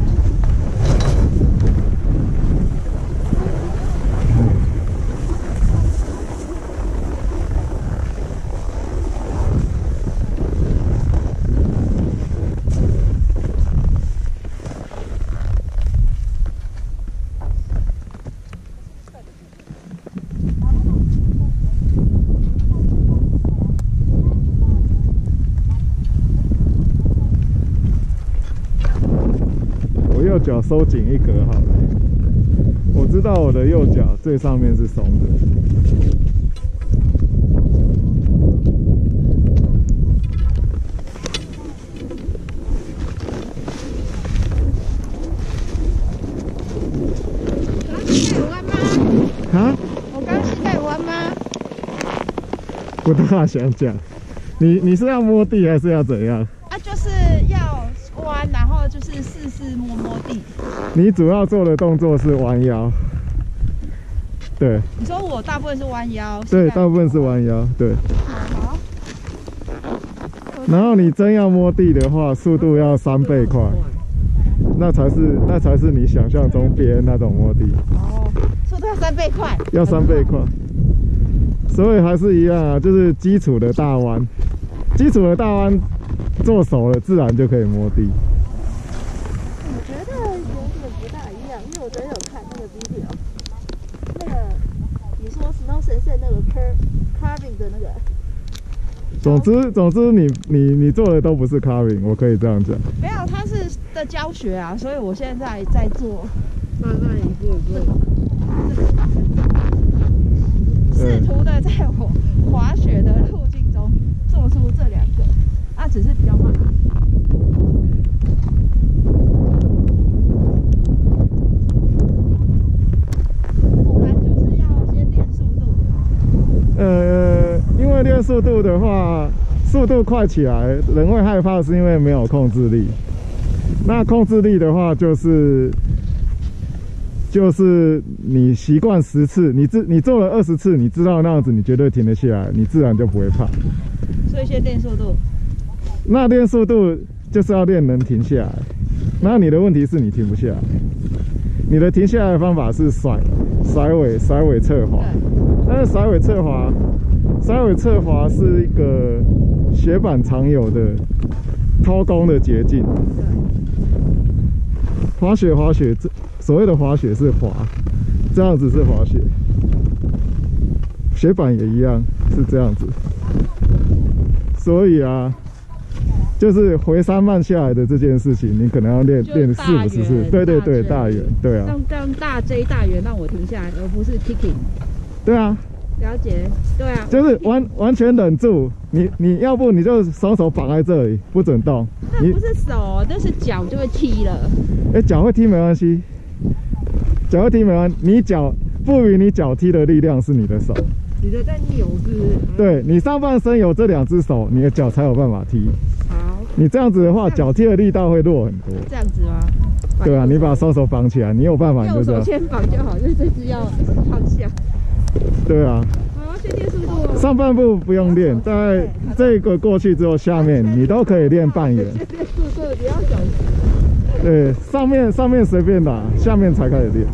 A: 脚收紧一格好了。我知道我的右脚最上面是松的。啊？
C: 我刚膝盖弯吗？
A: 不大想讲。你你是要摸地还是要怎样？
C: 啊，就是要弯，然后就是试试摸摸地。
A: 你主要做的动作是弯腰。对。
C: 你说我大部分是弯腰。
A: 对，大部分是弯腰。对。
C: 好。
A: 然后你真要摸地的话，速度要三倍快。那才是那才是你想象中别人那种摸地。
C: 哦。速度要三倍快。
A: 要三倍快。所以还是一样啊，就是基础的大弯，基础的大弯做熟了，自然就可以摸地。
C: 我觉得有点不大一样，因为我昨天有看那个 video， 那个你说 Snow 神圣那个 carving 的那个。
A: 总之，总之你你你做的都不是 carving， 我可以这样讲。
C: 没有，它是的教学啊，所以我现在在做，
B: 慢慢一步一步。
C: 试图的在我滑雪的路径中做出这两个，啊，只是比较慢。不然就是要先练速度。
A: 呃，因为练速度的话，速度快起来，人会害怕，是因为没有控制力。那控制力的话，就是。就是你习惯十次，你自你做了二十次，你知道那样子，你绝对停得下来，你自然就不会怕。
C: 所以先练速度。
A: 那练速度就是要练能停下来。那你的问题是你停不下来。你的停下来的方法是甩甩尾甩尾侧滑，但是甩尾侧滑，甩尾侧滑是一个雪板常有的偷工的捷径。滑雪滑雪这。所谓的滑雪是滑，这样子是滑雪，雪板也一样是这样子。所以啊，就是回山慢下来的这件事情，你可能要练练四五十次。对对对，大圆，对啊。
C: 让让大 J 大圆让我停下来，而不是 kicking。
A: 对啊。
C: 了解，对啊。
A: 就是完完全忍住，你你要不你就双手绑在这里，不准动。
C: 那不是手，那是脚就会踢了。
A: 哎，脚会踢没关系。脚会踢没关系，你脚赋予你脚踢的力量是你的手，
B: 你的在扭是不是？
A: 对，你上半身有这两只手，你的脚才有办法踢。
B: 好，
A: 你这样子的话，脚踢的力道会弱很多。
C: 这样子吗？
A: 对啊，你把双手绑起来，你有办法你就这样。
C: 右手先绑就好，因为这只要放下。
A: 对啊。
C: 好，先练速度。
A: 上半部不用练，在这个过去之后，下面你都可以练半圆。
B: 先练速度，你要小心。
A: 对，上面上面随便打，下面才开始练。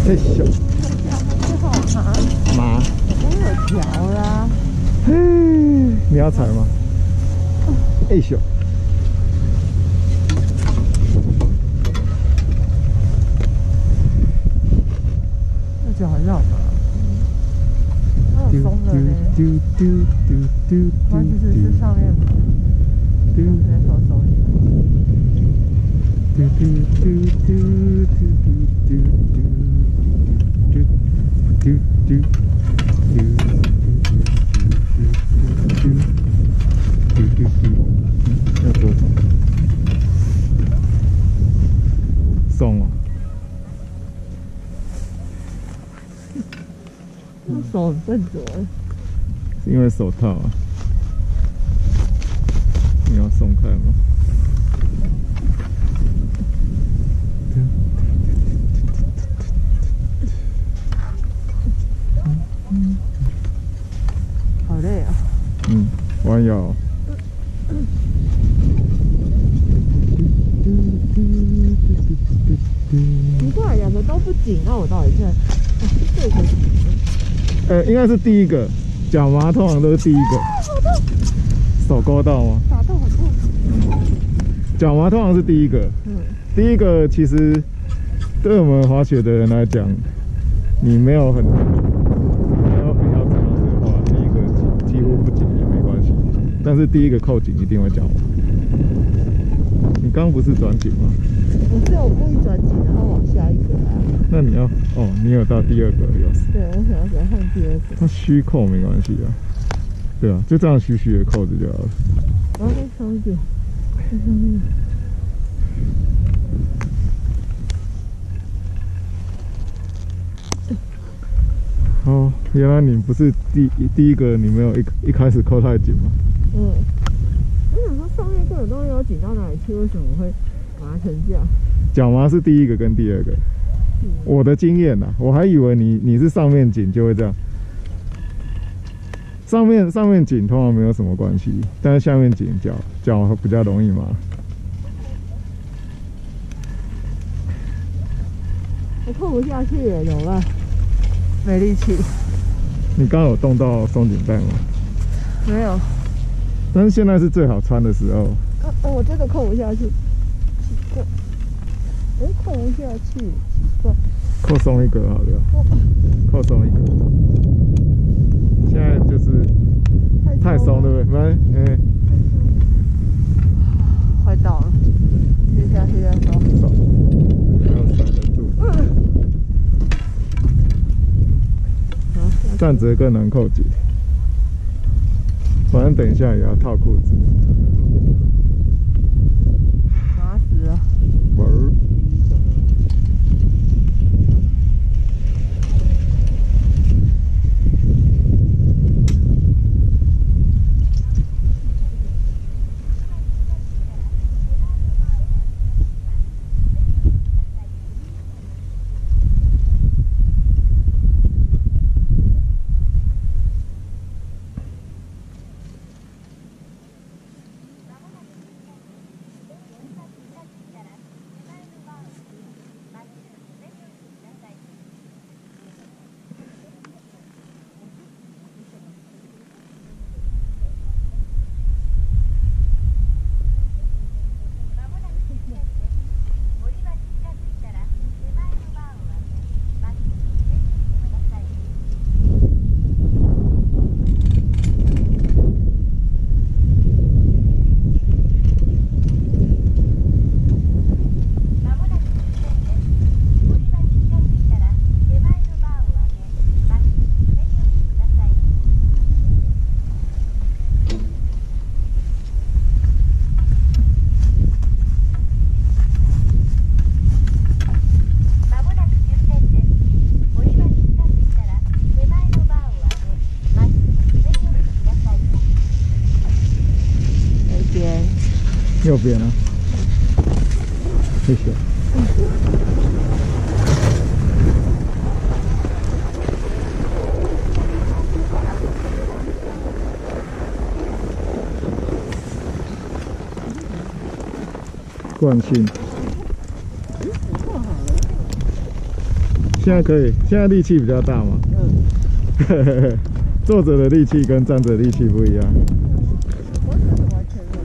A: 太小。麻。
B: 都有条啦。
A: 嘿，你要踩吗？哎咻。
B: 那脚还绕吗？它有松的呢。
A: 丢丢丢丢
B: 它就是是上面嘛。丢。再稍松一点。
A: 丢丢丢丢丢丢丢丢丢丢。要多少？送哦。
B: 手很笨拙。
A: 是因为手套啊。你要松开吗？
B: 好累啊。
A: 嗯，弯腰。
B: 奇怪，两个都不紧，那我到底现在，哦，是这个紧的。
A: 呃，应该是第一个，脚麻通常都是第一个。
B: 好痛！
A: 手勾到吗？
B: 打到很痛。
A: 脚麻通常是第一个。嗯。第一个其实对我们滑雪的人来讲，你没有很没有很要怎样子的话，第一个几乎不紧也没关系。但是第一个扣紧一定会脚麻。你刚刚不是转紧吗？
B: 不是，我故意转紧，然后往下一个啊。
A: 那你要哦，你有到第二个钥匙。
B: 对，我想要给它换第二个。
A: 它虚扣没关系啊。对啊，就这样虚虚的扣着就好了。
B: 我要再松一点，再松一点。
A: 哦，原来你不是第第一个，你没有一一开始扣太紧吗？
B: 嗯。我想说上面根本都没有紧到哪里去，为什么会麻成这样？
A: 脚麻是第一个跟第二个。嗯、我的经验呐，我还以为你你是上面紧就会这样。上面上面紧通常没有什么关系，但是下面紧脚脚比较容易麻。
B: 我扣不下去了，怎么办？没力气。
A: 你刚刚有动到松紧带吗？
B: 没有。
A: 但是现在是最好穿的时候。
B: 啊啊！我真的扣不下去，奇怪。哎，扣不下去，奇怪。
A: 扣松一个好了。扣松一个。现在就是太松，对不对？来，哎，
B: 快到了，接下去再收。
A: 还要闪得住。站着更难扣紧。反正等一下也要套裤子。
B: 麻死了。
A: 玩儿。右边啊，谢谢。惯性。 现在可以，现在力气比较大嘛。
B: 嗯。
A: 坐着的力气跟站着的力气不一样。
B: 我是完全没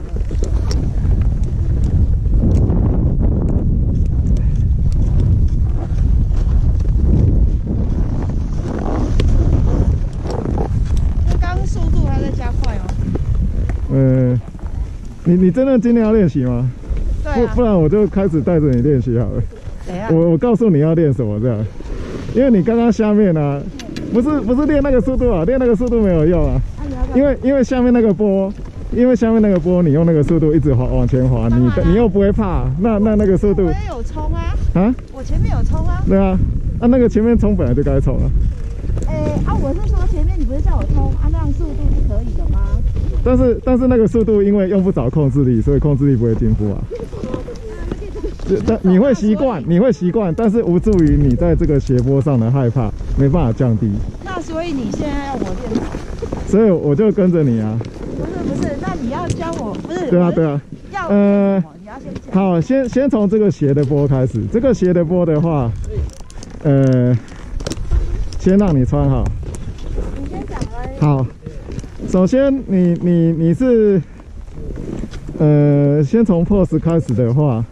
C: 那刚刚速度还在加快哦。
A: 嗯，你你真的今天要练习吗？
C: 对啊。
A: 不不然我就开始带着你练习好了。
C: 等一下。
A: 我我告诉你要练什么这样，因为你刚刚下面呢、啊，不是不是练那个速度啊，练那个速度没有用啊，因为因为下面那个波，因为下面那个波，你用那个速度一直滑往前滑，你你又不会怕，那那那个速度。
C: 我也有冲啊。
A: 啊？
C: 我前面有冲啊。
A: 对啊，啊那个前面冲本来就该冲啊。
C: 哎、欸、啊，我是说前面你不是叫我冲啊，那样速度是可以的吗？
A: 但是但是那个速度因为用不着控制力，所以控制力不会进步啊。但你会习惯，你会习惯，但是无助于你在这个斜坡上的害怕，没办法降低。
C: 那所以你现在要我练什么？
A: 所以我就跟着你啊。
C: 不是不是，那你要教我，不是？
A: 对啊对啊。
C: 要
A: 呃，
C: 你要先讲。
A: 好，先先从这个斜的坡开始。这个斜的坡的话，呃，先让你穿好。
C: 你先讲了。
A: 好，首先你你你是，呃，先从 pose 开始的话。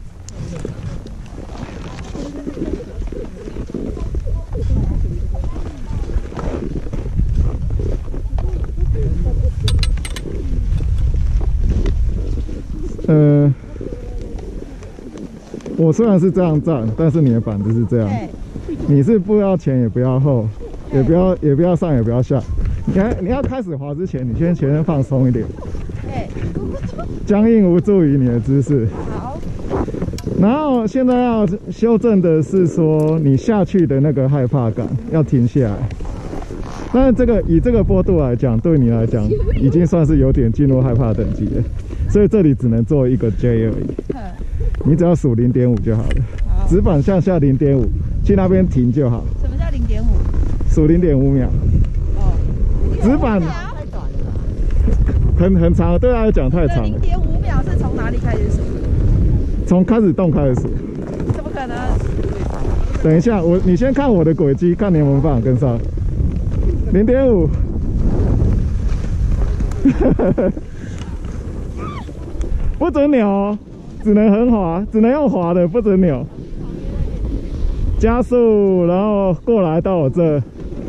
A: 呃，我虽然是这样站，但是你的板子是这样，你是不要前也不要后，也不要也不要上也不要下。你还你要开始滑之前，你先全身放松一点，僵硬无助于你的姿势。
C: 好。
A: 然后现在要修正的是说，你下去的那个害怕感要停下来。但是这个以这个坡度来讲，对你来讲已经算是有点进入害怕等级了。所以这里只能做一个 J 而已，你只要数零点五就好了。直板向下零点五，去那边停就好。
C: 什么叫零点五？
A: 数零点五秒。哦，直板
B: 太短了，
A: 很很长，对他来讲太长了。
C: 零点五秒是从哪里开始数？
A: 从开始动开始数。
C: 怎么可能？
A: 等一下，我你先看我的轨迹，看你有没有办法跟上。零点五。不准扭哦，只能横滑，只能用滑的，不准扭。加速，然后过来到我这，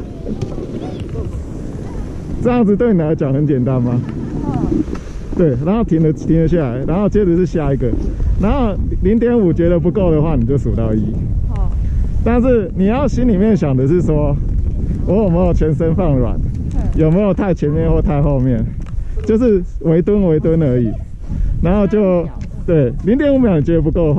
A: 这样子对你来讲很简单吗？对，然后停了停了下来，然后接着是下一个，然后零点五觉得不够的话，你就数到一。
C: 好。
A: 但是你要心里面想的是说，我有没有全身放软，有没有太前面或太后面，就是微蹲微蹲而已。然后就对零点五秒，你觉得不够的话。